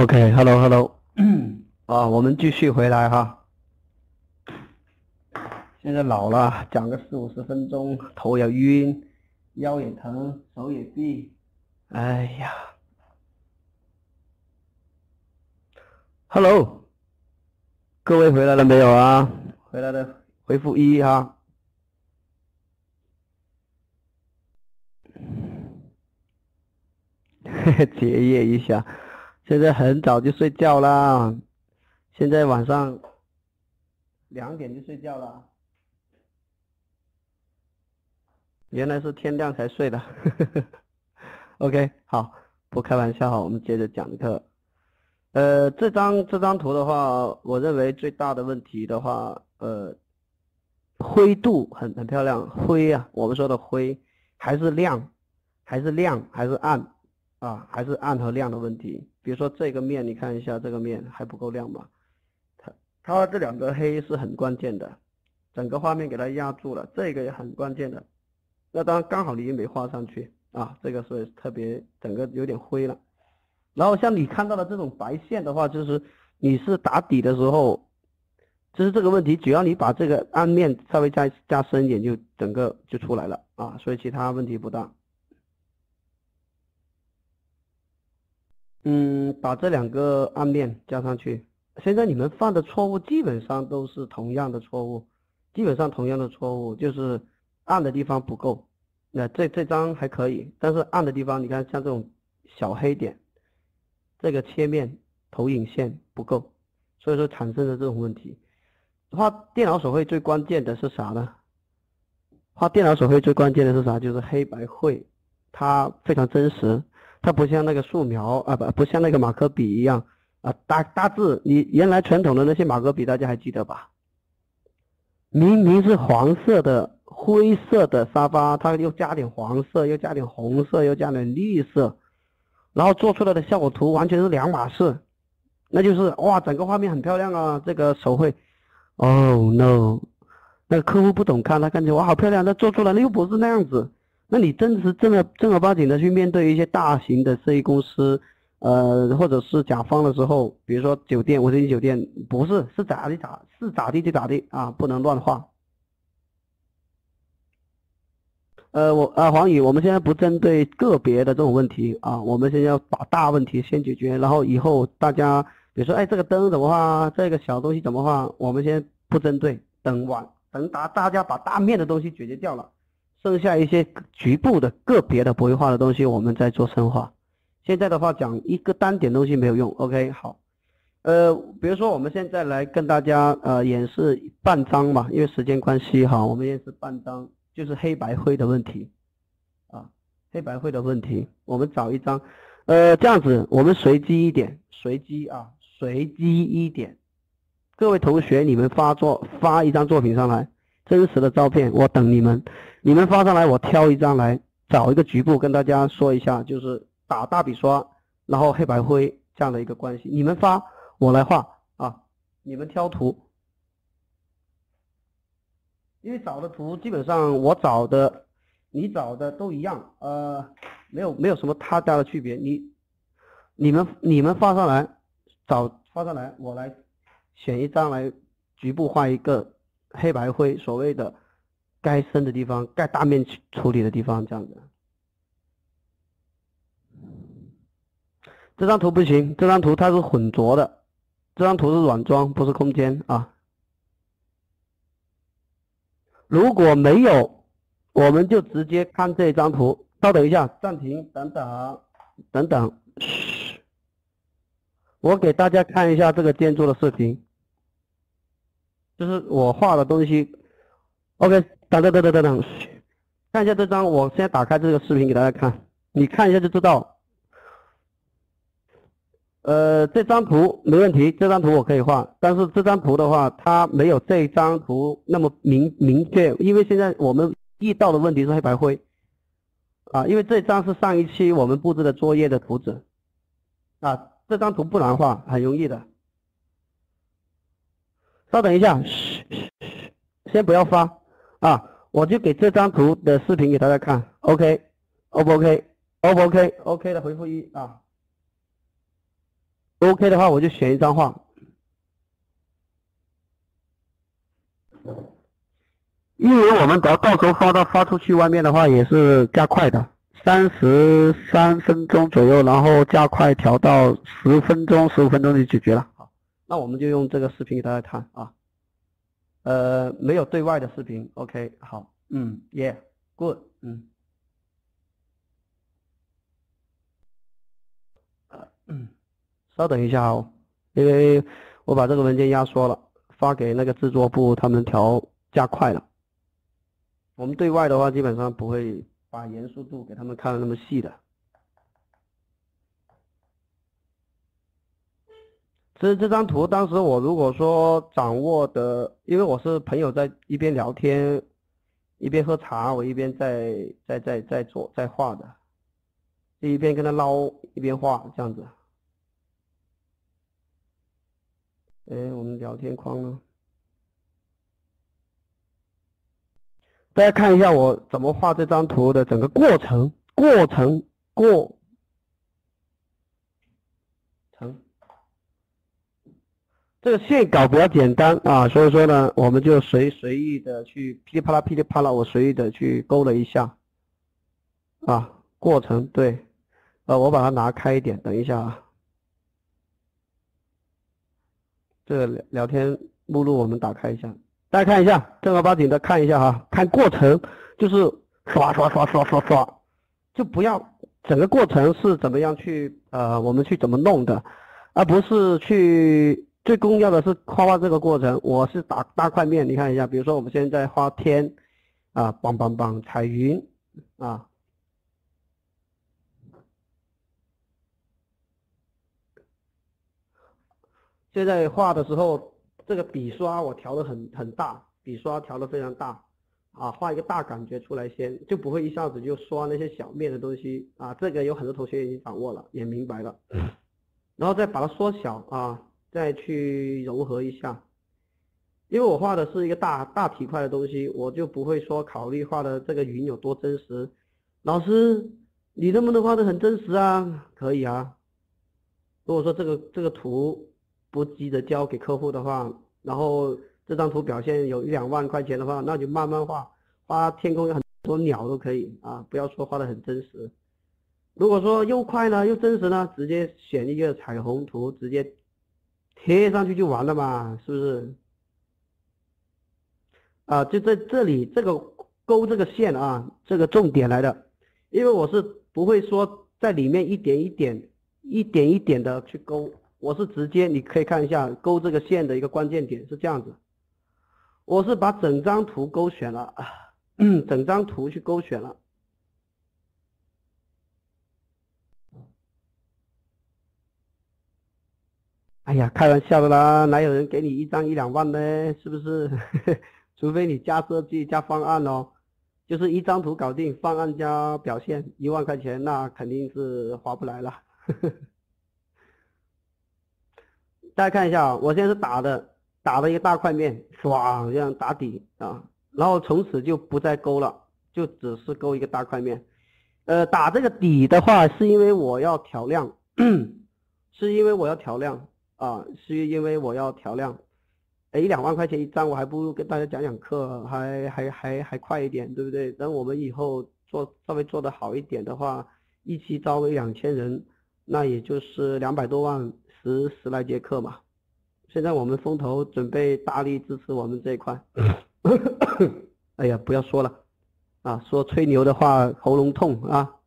OK，Hello，Hello，啊，我们继续回来哈。现在老了，讲个四五十分钟，头也晕，腰也疼，手也痹，哎呀 ，Hello，各位回来了没有啊？回来的回复一哈。结业一下，现在很早就睡觉啦，现在晚上两点就睡觉了。原来是天亮才睡的，OK， 好，不开玩笑哈，我们接着讲课。呃，这张这张图的话，我认为最大的问题的话，呃，灰度很很漂亮，灰啊，我们说的灰还是亮，还是亮还是暗啊，还是暗和亮的问题。比如说这个面，你看一下这个面还不够亮吧？它它这两个黑是很关键的，整个画面给它压住了，这个也很关键的。那当然刚好你也没画上去啊，这个是特别整个有点灰了。然后像你看到的这种白线的话，就是你是打底的时候，就是这个问题，只要你把这个暗面稍微加加深一点，就整个就出来了啊，所以其他问题不大。嗯，把这两个暗面加上去。现在你们犯的错误基本上都是同样的错误，基本上同样的错误就是暗的地方不够。那这这张还可以，但是暗的地方，你看像这种小黑点，这个切面投影线不够，所以说产生的这种问题。画电脑手绘最关键的是啥呢？画电脑手绘最关键的是啥？就是黑白绘，它非常真实，它不像那个素描啊，不不像那个马克笔一样啊，大大致你原来传统的那些马克笔大家还记得吧？明明是黄色的。灰色的沙发，它又加点黄色，又加点红色，又加点绿色，然后做出来的效果图完全是两码事，那就是哇，整个画面很漂亮啊，这个手绘 ，Oh no， 那个客户不懂看，他感觉哇好漂亮，那做出来的又不是那样子，那你真是正儿正儿八经的去面对一些大型的设计公司，呃，或者是甲方的时候，比如说酒店，五星级酒店，不是是咋的咋是咋地就咋地啊，不能乱画。呃，我啊，黄宇，我们现在不针对个别的这种问题啊，我们现在要把大问题先解决，然后以后大家比如说，哎，这个灯怎么画，这个小东西怎么画，我们先不针对，等完等大大家把大面的东西解决掉了，剩下一些局部的个别的不会画的东西，我们再做深化。现在的话讲一个单点东西没有用 ，OK， 好，呃，比如说我们现在来跟大家呃演示半张嘛，因为时间关系哈，我们演示半张。就是黑白灰的问题，啊，黑白灰的问题，我们找一张，呃，这样子，我们随机一点，随机啊，随机一点，各位同学，你们发作发一张作品上来，真实的照片，我等你们，你们发上来，我挑一张来，找一个局部跟大家说一下，就是打大笔刷，然后黑白灰这样的一个关系，你们发，我来画啊，你们挑图。因为找的图基本上我找的，你找的都一样，呃，没有没有什么太大的区别。你你们你们发上来，找发上来，我来选一张来局部画一个黑白灰，所谓的该深的地方，该大面处理的地方，这样子。这张图不行，这张图它是混浊的，这张图是软装，不是空间啊。如果没有，我们就直接看这张图。稍等一下，暂停，等等，等等，嘘，我给大家看一下这个建筑的视频，就是我画的东西。OK， 等等等等等等，嘘，看一下这张，我先打开这个视频给大家看，你看一下就知道。呃，这张图没问题，这张图我可以画，但是这张图的话，它没有这张图那么明明确，因为现在我们遇到的问题是黑白灰，啊，因为这张是上一期我们布置的作业的图纸，啊，这张图不难画，很容易的。稍等一下，嘘嘘嘘，先不要发，啊，我就给这张图的视频给大家看 ，OK，O 不 OK？O 不 OK？OK 的回复一啊。 OK 的话，我就选一张画。因为我们到到时候发到发出去外面的话，也是加快的，三十三分钟左右，然后加快调到十分钟、十五分钟就解决了。好，那我们就用这个视频给大家看啊。呃，没有对外的视频 ，OK， 好，嗯 ，Yeah，Good， 嗯。嗯，稍等一下哦，因为我把这个文件压缩了，发给那个制作部，他们调加快了。我们对外的话，基本上不会把严肃度给他们看得那么细的。其实这张图当时我如果说掌握的，因为我是朋友在一边聊天，一边喝茶，我一边在在在在做在画的，就一边跟他捞一边画这样子。哎，我们聊天框呢？大家看一下我怎么画这张图的整个过程，过程过程。这个线稿比较简单啊，所以说呢，我们就随随意的去噼里啪啦噼里啪啦，我随意的去勾了一下啊，过程对，呃，我把它拿开一点，等一下啊，这个聊聊天目录我们打开一下，大家看一下，正儿八经的看一下哈，看过程就是刷刷刷刷刷刷，就不要整个过程是怎么样去呃，我们去怎么弄的，而不是去。最重要的是画画这个过程，我是打大块面，你看一下，比如说我们现在画天，啊，梆梆梆，彩云，啊，现在画的时候，这个笔刷我调的很很大，笔刷调的非常大，啊，画一个大感觉出来先，就不会一下子就刷那些小面的东西，啊，这个有很多同学已经掌握了，也明白了，然后再把它缩小啊。再去融合一下，因为我画的是一个大大体块的东西，我就不会说考虑画的这个云有多真实。老师，你能不能画的很真实啊？可以啊。如果说这个这个图不急着交给客户的话，然后这张图表现有一两万块钱的话，那就慢慢画，画天空有很多鸟都可以啊，不要说画的很真实。如果说又快呢又真实呢，直接选一个彩虹图，直接贴上去就完了嘛，是不是？啊，就在这里这个勾这个线啊，这个重点来的，因为我是不会说在里面一点一点、一点一点的去勾，我是直接你可以看一下勾这个线的一个关键点是这样子，我是把整张图勾选了，整张图去勾选了。哎呀，开玩笑的啦，哪有人给你一张一两万呢？是不是？除非你加设计加方案哦，就是一张图搞定，方案加表现一万块钱，那肯定是划不来了。大家看一下啊，我现在是打的，打了一个大块面，唰这样打底啊，然后从此就不再勾了，就只是勾一个大块面。呃，打这个底的话，是因为我要调亮，是因为我要调亮。啊，是因为我要调亮，哎，一两万块钱一张，我还不如跟大家讲讲课，还还还还快一点，对不对？等我们以后做稍微做得好一点的话，一期招个两千人，那也就是两百多万，十十来节课嘛。现在我们风投准备大力支持我们这一块。哎呀，不要说了，啊，说吹牛的话喉咙痛啊，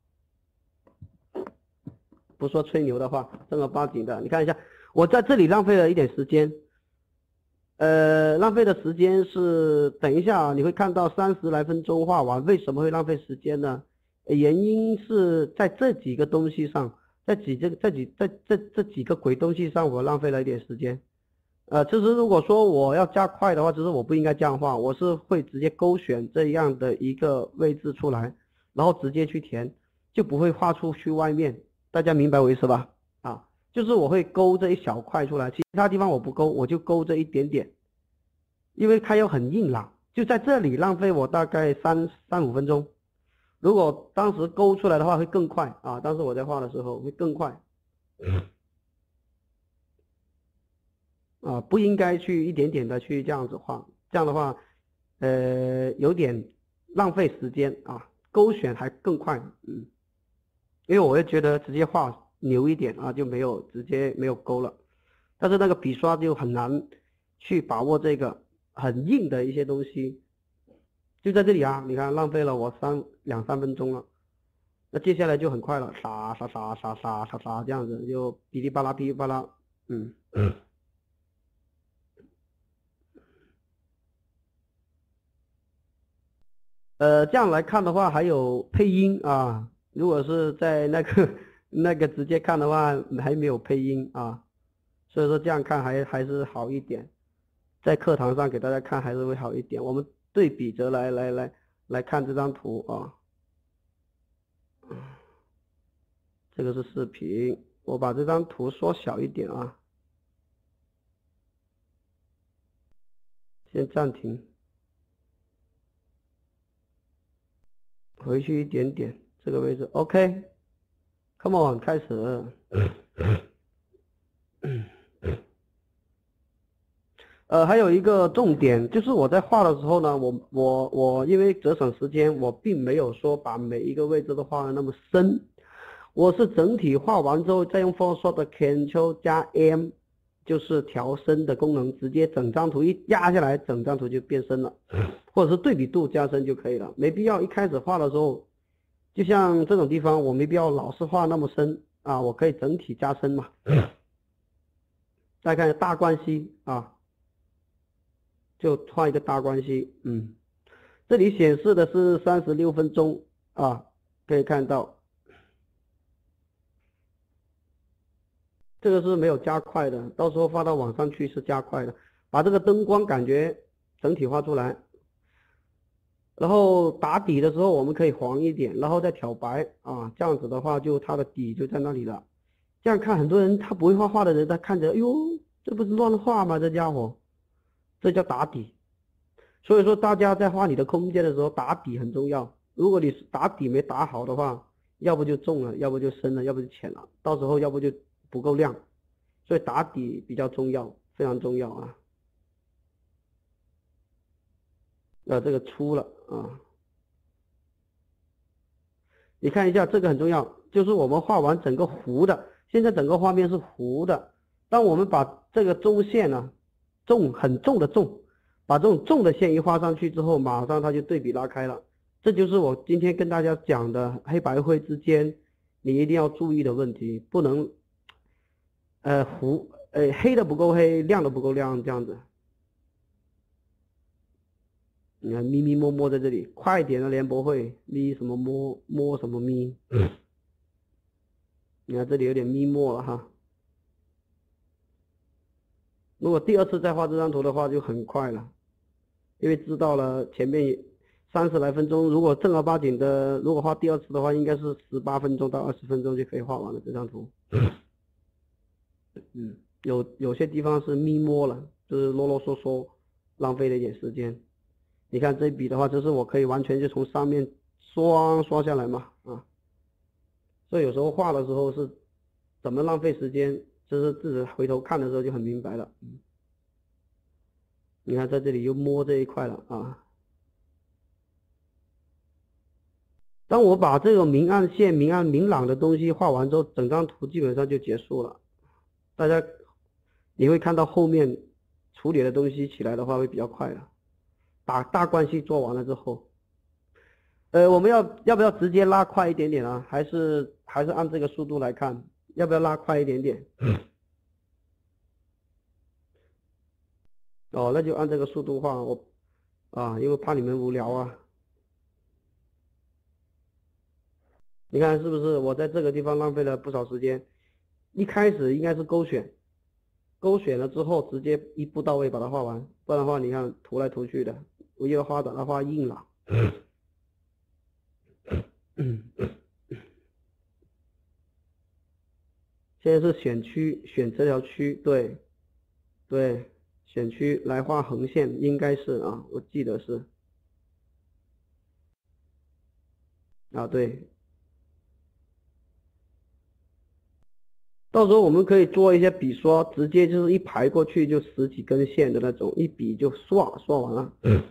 不说吹牛的话，正儿八经的，你看一下。我在这里浪费了一点时间，呃，浪费的时间是，等一下啊，你会看到三十来分钟画完，为什么会浪费时间呢？原因是在这几个东西上，在几这这几在这这几个鬼东西上，我浪费了一点时间。呃，其实如果说我要加快的话，其实我不应该这样画，我是会直接勾选这样的一个位置出来，然后直接去填，就不会画出去外面。大家明白我意思吧？啊。就是我会勾这一小块出来，其他地方我不勾，我就勾这一点点，因为它又很硬朗，就在这里浪费我大概三三五分钟。如果当时勾出来的话会更快啊，当时我在画的时候会更快。 啊，不应该去一点点的去这样子画，这样的话，呃，有点浪费时间啊，勾选还更快，嗯，因为我会觉得直接画牛一点啊，就没有直接没有勾了，但是那个笔刷就很难去把握这个很硬的一些东西，就在这里啊，你看浪费了我三两三分钟了，那接下来就很快了，刷刷刷刷刷刷刷这样子就噼里啪啦噼里啪啦，嗯。呃，这样来看的话，还有配音啊。如果是在那个那个直接看的话，还没有配音啊，所以说这样看还还是好一点。在课堂上给大家看还是会好一点。我们对比着来来来来看这张图啊，这个是视频，我把这张图缩小一点啊，先暂停，回去一点点这个位置，OK，Come on，开始。呃，还有一个重点就是我在画的时候呢，我我我因为节省时间，我并没有说把每一个位置都画的那么深，我是整体画完之后再用 Photoshop 的 Ctrl 加 M，就是调深的功能，直接整张图一压下来，整张图就变深了，或者是对比度加深就可以了，没必要一开始画的时候，就像这种地方我没必要老是画那么深啊，我可以整体加深嘛。再看大关系啊。就画一个大关系，嗯，这里显示的是三十六分钟啊，可以看到，这个是没有加快的，到时候发到网上去是加快的，把这个灯光感觉整体画出来，然后打底的时候我们可以黄一点，然后再挑白啊，这样子的话就它的底就在那里了，这样看很多人他不会画画的人，他看着，哎呦，这不是乱画吗？这家伙，这叫打底。所以说，大家在画你的空间的时候，打底很重要。如果你打底没打好的话，要不就重了，要不就深了，要不就浅了，到时候要不就不够亮。所以打底比较重要，非常重要啊。呃，这个粗了啊，你看一下，这个很重要，就是我们画完整个弧的，现在整个画面是弧的。当我们把这个中线呢，重很重的重，把这种重的线一画上去之后，马上它就对比拉开了。这就是我今天跟大家讲的黑白灰之间，你一定要注意的问题，不能呃弧呃黑的不够黑，亮的不够亮这样子。你看咪咪摸摸在这里，快点的连博会咪什么摸摸什么咪，你看这里有点咪摸了哈。如果第二次再画这张图的话，就很快了，因为知道了前面三十来分钟，如果正儿八经的，如果画第二次的话，应该是十八分钟到二十分钟就可以画完了这张图。嗯，有有些地方是咪摸了，就是啰啰嗦嗦，浪费了一点时间。你看这笔的话，就是我可以完全就从上面刷刷下来嘛，啊，所以有时候画的时候是怎么浪费时间，就是自己回头看的时候就很明白了。嗯，你看在这里又摸这一块了啊。当我把这个明暗线、明暗明朗的东西画完之后，整张图基本上就结束了。大家你会看到后面处理的东西起来的话会比较快了。把大关系做完了之后，呃，我们要要不要直接拉快一点点啊？还是还是按这个速度来看？要不要拉快一点点？哦，那就按这个速度画。我啊，因为怕你们无聊啊。你看是不是我在这个地方浪费了不少时间？一开始应该是勾选，勾选了之后直接一步到位把它画完，不然的话你看涂来涂去的，我越画把它画硬了。现在是选区，选这条区，对对，选区来画横线，应该是啊，我记得是啊，对。 到时候我们可以做一些笔刷，直接就是一排过去就十几根线的那种，一笔就刷刷完了。嗯。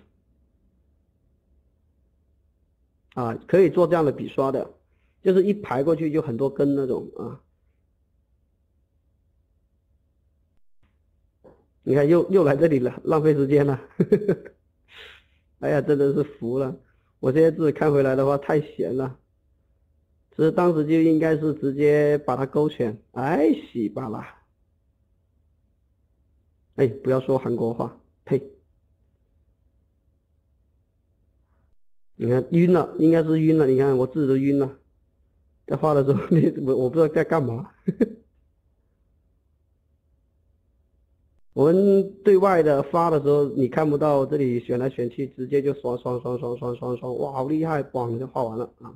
啊，可以做这样的笔刷的，就是一排过去就很多根那种啊。你看又又来这里了，浪费时间了。哎呀，真的是服了。我现在自己看回来的话太闲了，其实当时就应该是直接把它勾选，哎，洗吧啦。哎，不要说韩国话，呸！你看晕了，应该是晕了。你看我自己都晕了，在画的时候，你我我不知道在干嘛。我们对外的发的时候，你看不到这里选来选去，直接就刷刷刷刷刷刷刷，哇，好厉害，咣就画完了啊。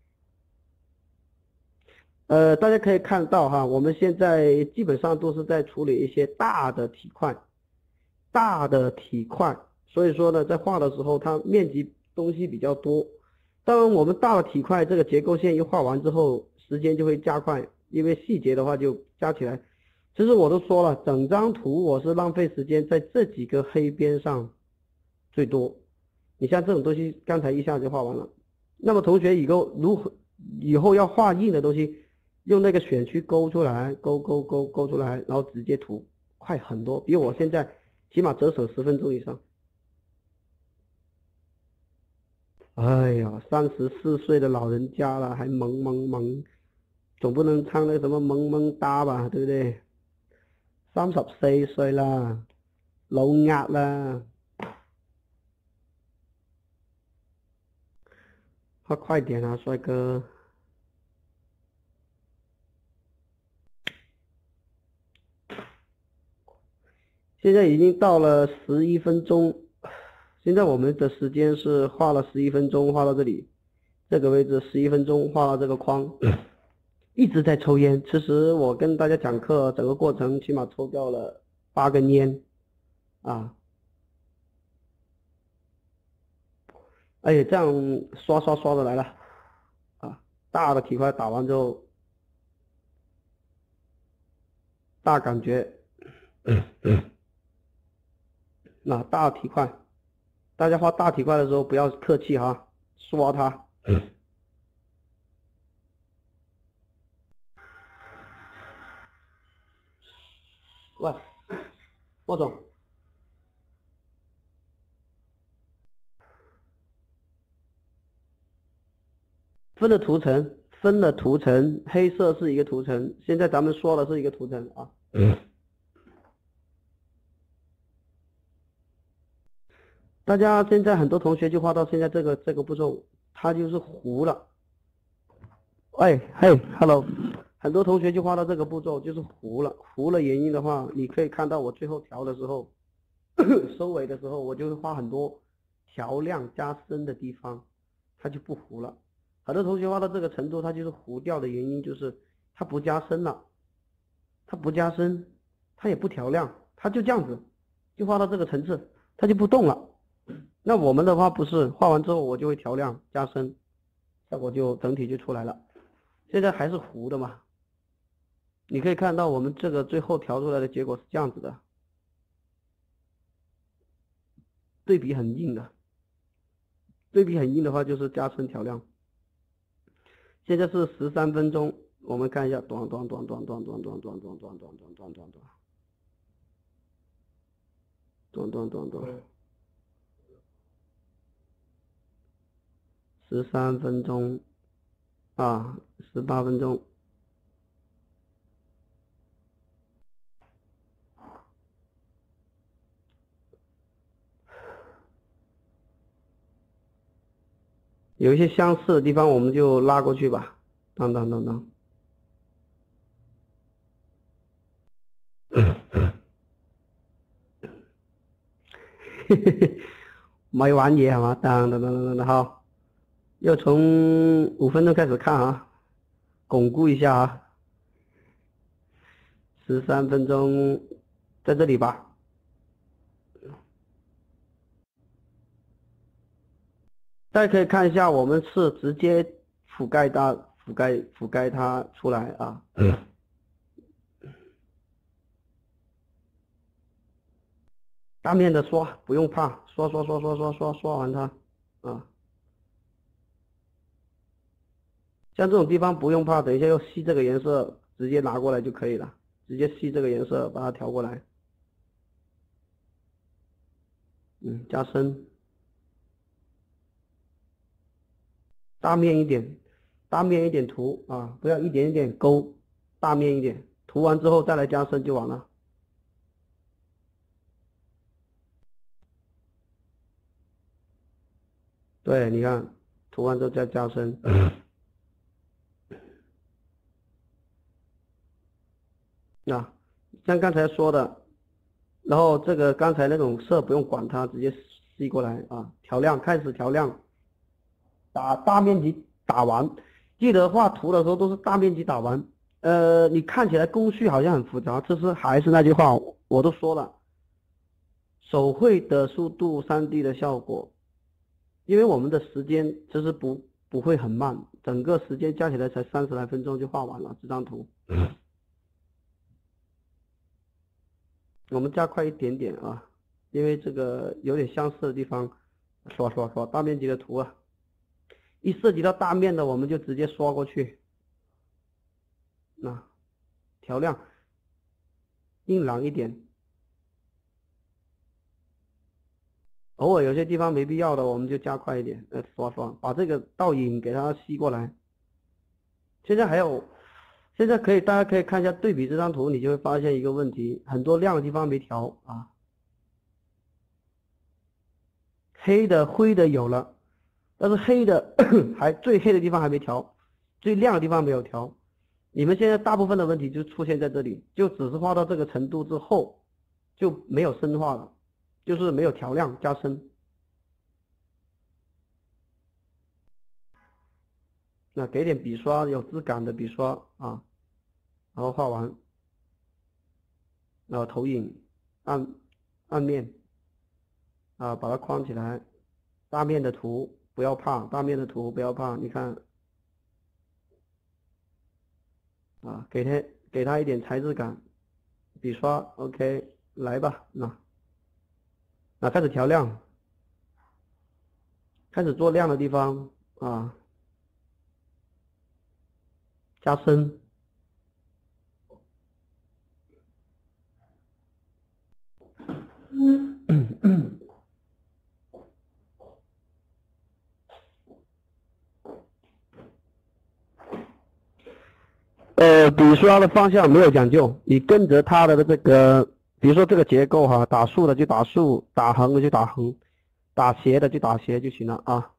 呃，大家可以看到哈，我们现在基本上都是在处理一些大的体块，大的体块，所以说呢，在画的时候它面积东西比较多。当然，我们大的体块这个结构线一画完之后，时间就会加快，因为细节的话就加起来。其实我都说了，整张图我是浪费时间在这几个黑边上最多。你像这种东西，刚才一下就画完了。那么同学以后如何以后要画硬的东西，用那个选区勾出来，勾勾勾勾出来，然后直接涂，快很多，比我现在起码折手十分钟以上。哎呀，三十四岁的老人家了，还萌萌萌，总不能唱那个什么萌萌哒吧，对不对？三十四岁啦，老壓啦，画快點啊，帥哥！现在已经到了十一分钟，现在我们的时间是画了十一分钟，画到这里，这个位置十一分钟画到这个框，一直在抽烟。其实我跟大家讲课，整个过程起码抽掉了八根烟啊。哎，这样刷刷刷的来了啊！大的体块打完之后，大感觉，那大体块，大家画大体块的时候不要客气哈，刷它。喂，莫总。分了图层，分了图层，黑色是一个图层，现在咱们说的是一个图层啊。嗯。大家现在很多同学就画到现在这个这个步骤，它就是糊了。哎，嘿 ，hello，很多同学就画到这个步骤就是糊了，糊了原因的话，你可以看到我最后调的时候，收尾的时候，我就会画很多调亮加深的地方，它就不糊了。很多同学画到这个程度，它就是糊掉的原因就是它不加深了，它不加深，它也不调亮，它就这样子，就画到这个层次，它就不动了。那我们的话不是，画完之后我就会调亮加深，效果就整体就出来了。现在还是糊的嘛，你可以看到我们这个最后调出来的结果是这样子的，对比很硬的，对比很硬的话就是加深调亮。现在是十三分钟，我们看一下，短短短短短短短短短短短短短短短短短短短，十三分钟啊，十八分钟。有一些相似的地方，我们就拉过去吧。当当当当。嘿嘿嘿，没玩嘢係嘛？當當當當當，好，要從五分鐘開始看啊，鞏固一下啊。十三分鐘，在這裡吧。大家可以看一下，我們是直接覆蓋它，覆蓋覆蓋它出來啊。 大面的刷不用怕，刷刷刷刷刷刷刷完它啊。像这种地方不用怕，等一下要吸这个颜色，直接拿过来就可以了，直接吸这个颜色，把它调过来。嗯，加深，大面一点，大面一点涂啊，不要一点一点勾，大面一点，涂完之后再来加深就完了。对，你看，涂完之后再加深。啊，像刚才说的，然后这个刚才那种色不用管它，直接吸过来啊，调亮，开始调亮，打大面积打完，记得画图的时候都是大面积打完。呃，你看起来工序好像很复杂，其实还是那句话，我都说了，手绘的速度 三 D 的效果，因为我们的时间其实不不会很慢，整个时间加起来才三十来分钟就画完了这张图。我们加快一点点啊，因为这个有点相似的地方，刷刷刷大面积的图啊，一涉及到大面的我们就直接刷过去。那调亮，硬朗一点，偶尔有些地方没必要的我们就加快一点，呃刷刷，把这个倒影给它吸过来。现在还有。现在可以，大家可以看一下对比这张图，你就会发现一个问题，很多亮的地方没调啊，黑的、灰的有了，但是黑的还最黑的地方还没调，最亮的地方没有调。你们现在大部分的问题就出现在这里，就只是画到这个程度之后就没有深化了，就是没有调亮加深。那给点笔刷，有质感的笔刷啊。然后画完，然后投影暗暗面啊，把它框起来。大面的图不要怕，大面的图不要怕，你看啊，给它给它一点材质感，笔刷 OK， 来吧，那那开始调亮，开始做亮的地方啊，加深。呃，笔刷的方向没有讲究，你跟着它的这个，比如说这个结构哈，打竖的就打竖，打横的就打横，打斜的就打斜就行了啊。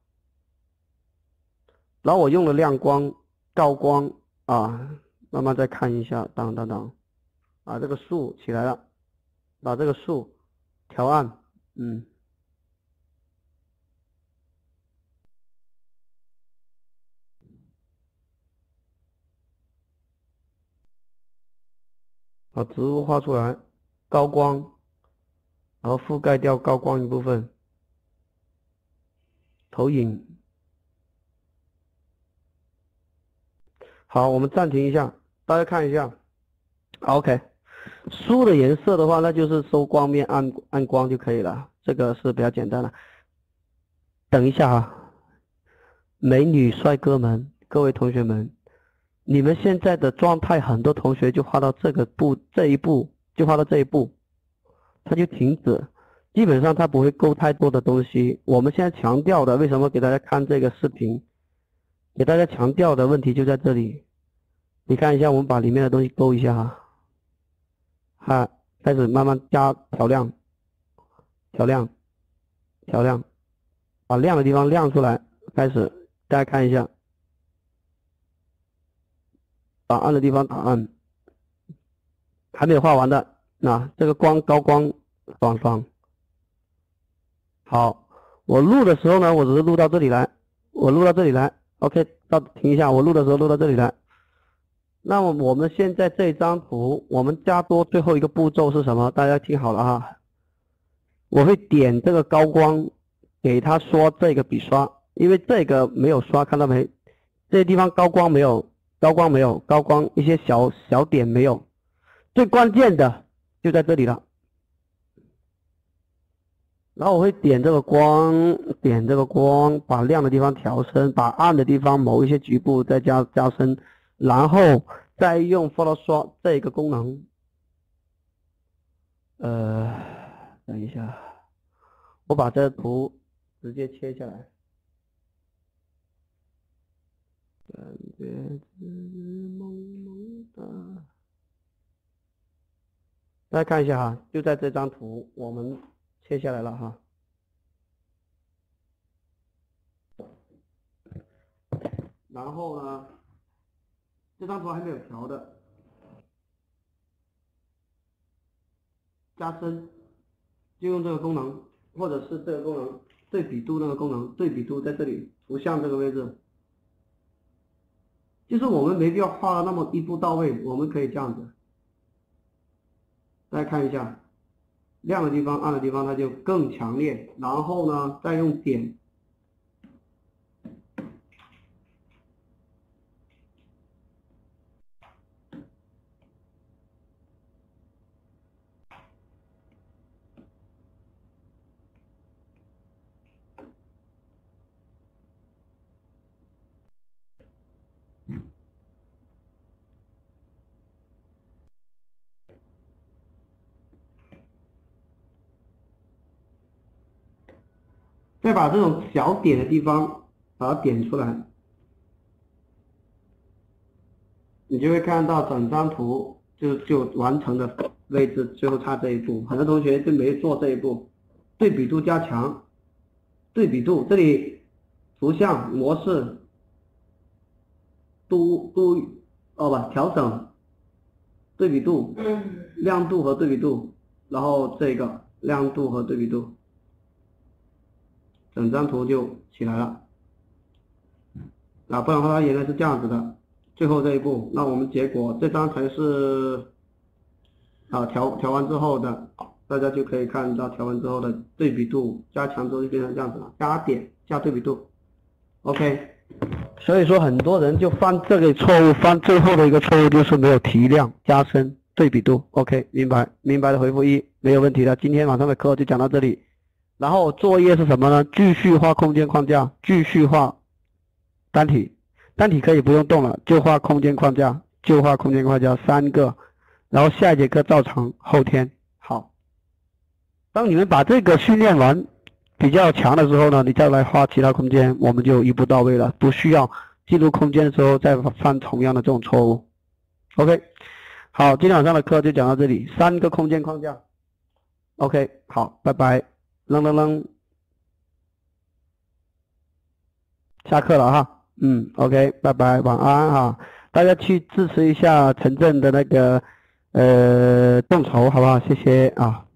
然后我用了亮光、高光啊，慢慢再看一下，当当当，啊，这个竖起来了，把这个竖调暗，嗯。把植物画出来，高光，然后覆盖掉高光一部分，投影。好，我们暂停一下，大家看一下。OK， 书的颜色的话，那就是收光面暗暗光就可以了，这个是比较简单的。等一下啊，美女帅哥们，各位同学们，你们现在的状态，很多同学就画到这个步这一步，就画到这一步，他就停止，基本上他不会勾太多的东西。我们现在强调的，为什么给大家看这个视频？给大家强调的问题就在这里。你看一下，我们把里面的东西勾一下哈，啊，开始慢慢加调亮，调亮，调亮，把亮的地方亮出来，开始大家看一下，把暗的地方打暗，还没有画完的，那这个光高光双双。好，我录的时候呢，我只是录到这里来，我录到这里来 ，OK， 到停一下，我录的时候录到这里来。那么我们现在这张图，我们加多最后一个步骤是什么？大家听好了哈，我会点这个高光，给它刷这个笔刷，因为这个没有刷，看到没？这些地方高光没有，高光没有，高光一些小小点没有，最关键的就在这里了。 然后我会点这个光，点这个光，把亮的地方调深，把暗的地方某一些局部再加加深，然后再用 Photoshop 这个功能，呃，等一下，我把这图直接切下来，感觉是蒙蒙的，大家看一下哈，就在这张图我们切下来了哈。然后呢，这张图还没有调的，加深就用这个功能，或者是这个功能对比度那个功能，对比度在这里图像这个位置，就是我们没必要画的那么一步到位，我们可以这样子。大家看一下，亮的地方、暗的地方它就更强烈，然后呢，再用点。再把这种小点的地方把它点出来，你就会看到整张图就就完成的位置，最后差这一步。很多同学就没做这一步，对比度加强，对比度这里图像模式都都哦不调整对比度，亮度和对比度，然后这个亮度和对比度。整张图就起来了，啊，不然的话它原来是这样子的。最后这一步，那我们结果这张才是啊调调完之后的，大家就可以看到调完之后的对比度加强之后就变成这样子了，加点加对比度 ，OK。所以说很多人就犯这个错误，犯最后的一个错误就是没有提亮加深对比度 ，OK， 明白明白的回复一，没有问题的。今天晚上的课就讲到这里。然后作业是什么呢？继续画空间框架，继续画单体，单体可以不用动了，就画空间框架，就画空间框架三个。然后下一节课照常，后天好。当你们把这个训练完比较强的时候呢，你再来画其他空间，我们就一步到位了，不需要进入空间的时候再犯同样的这种错误。OK， 好，今天晚上的课就讲到这里，三个空间框架。OK， 好，拜拜。扔扔扔，下课了哈，嗯 ，OK， 拜拜，晚安哈，大家去支持一下陈震的那个呃众筹，好不好？谢谢啊。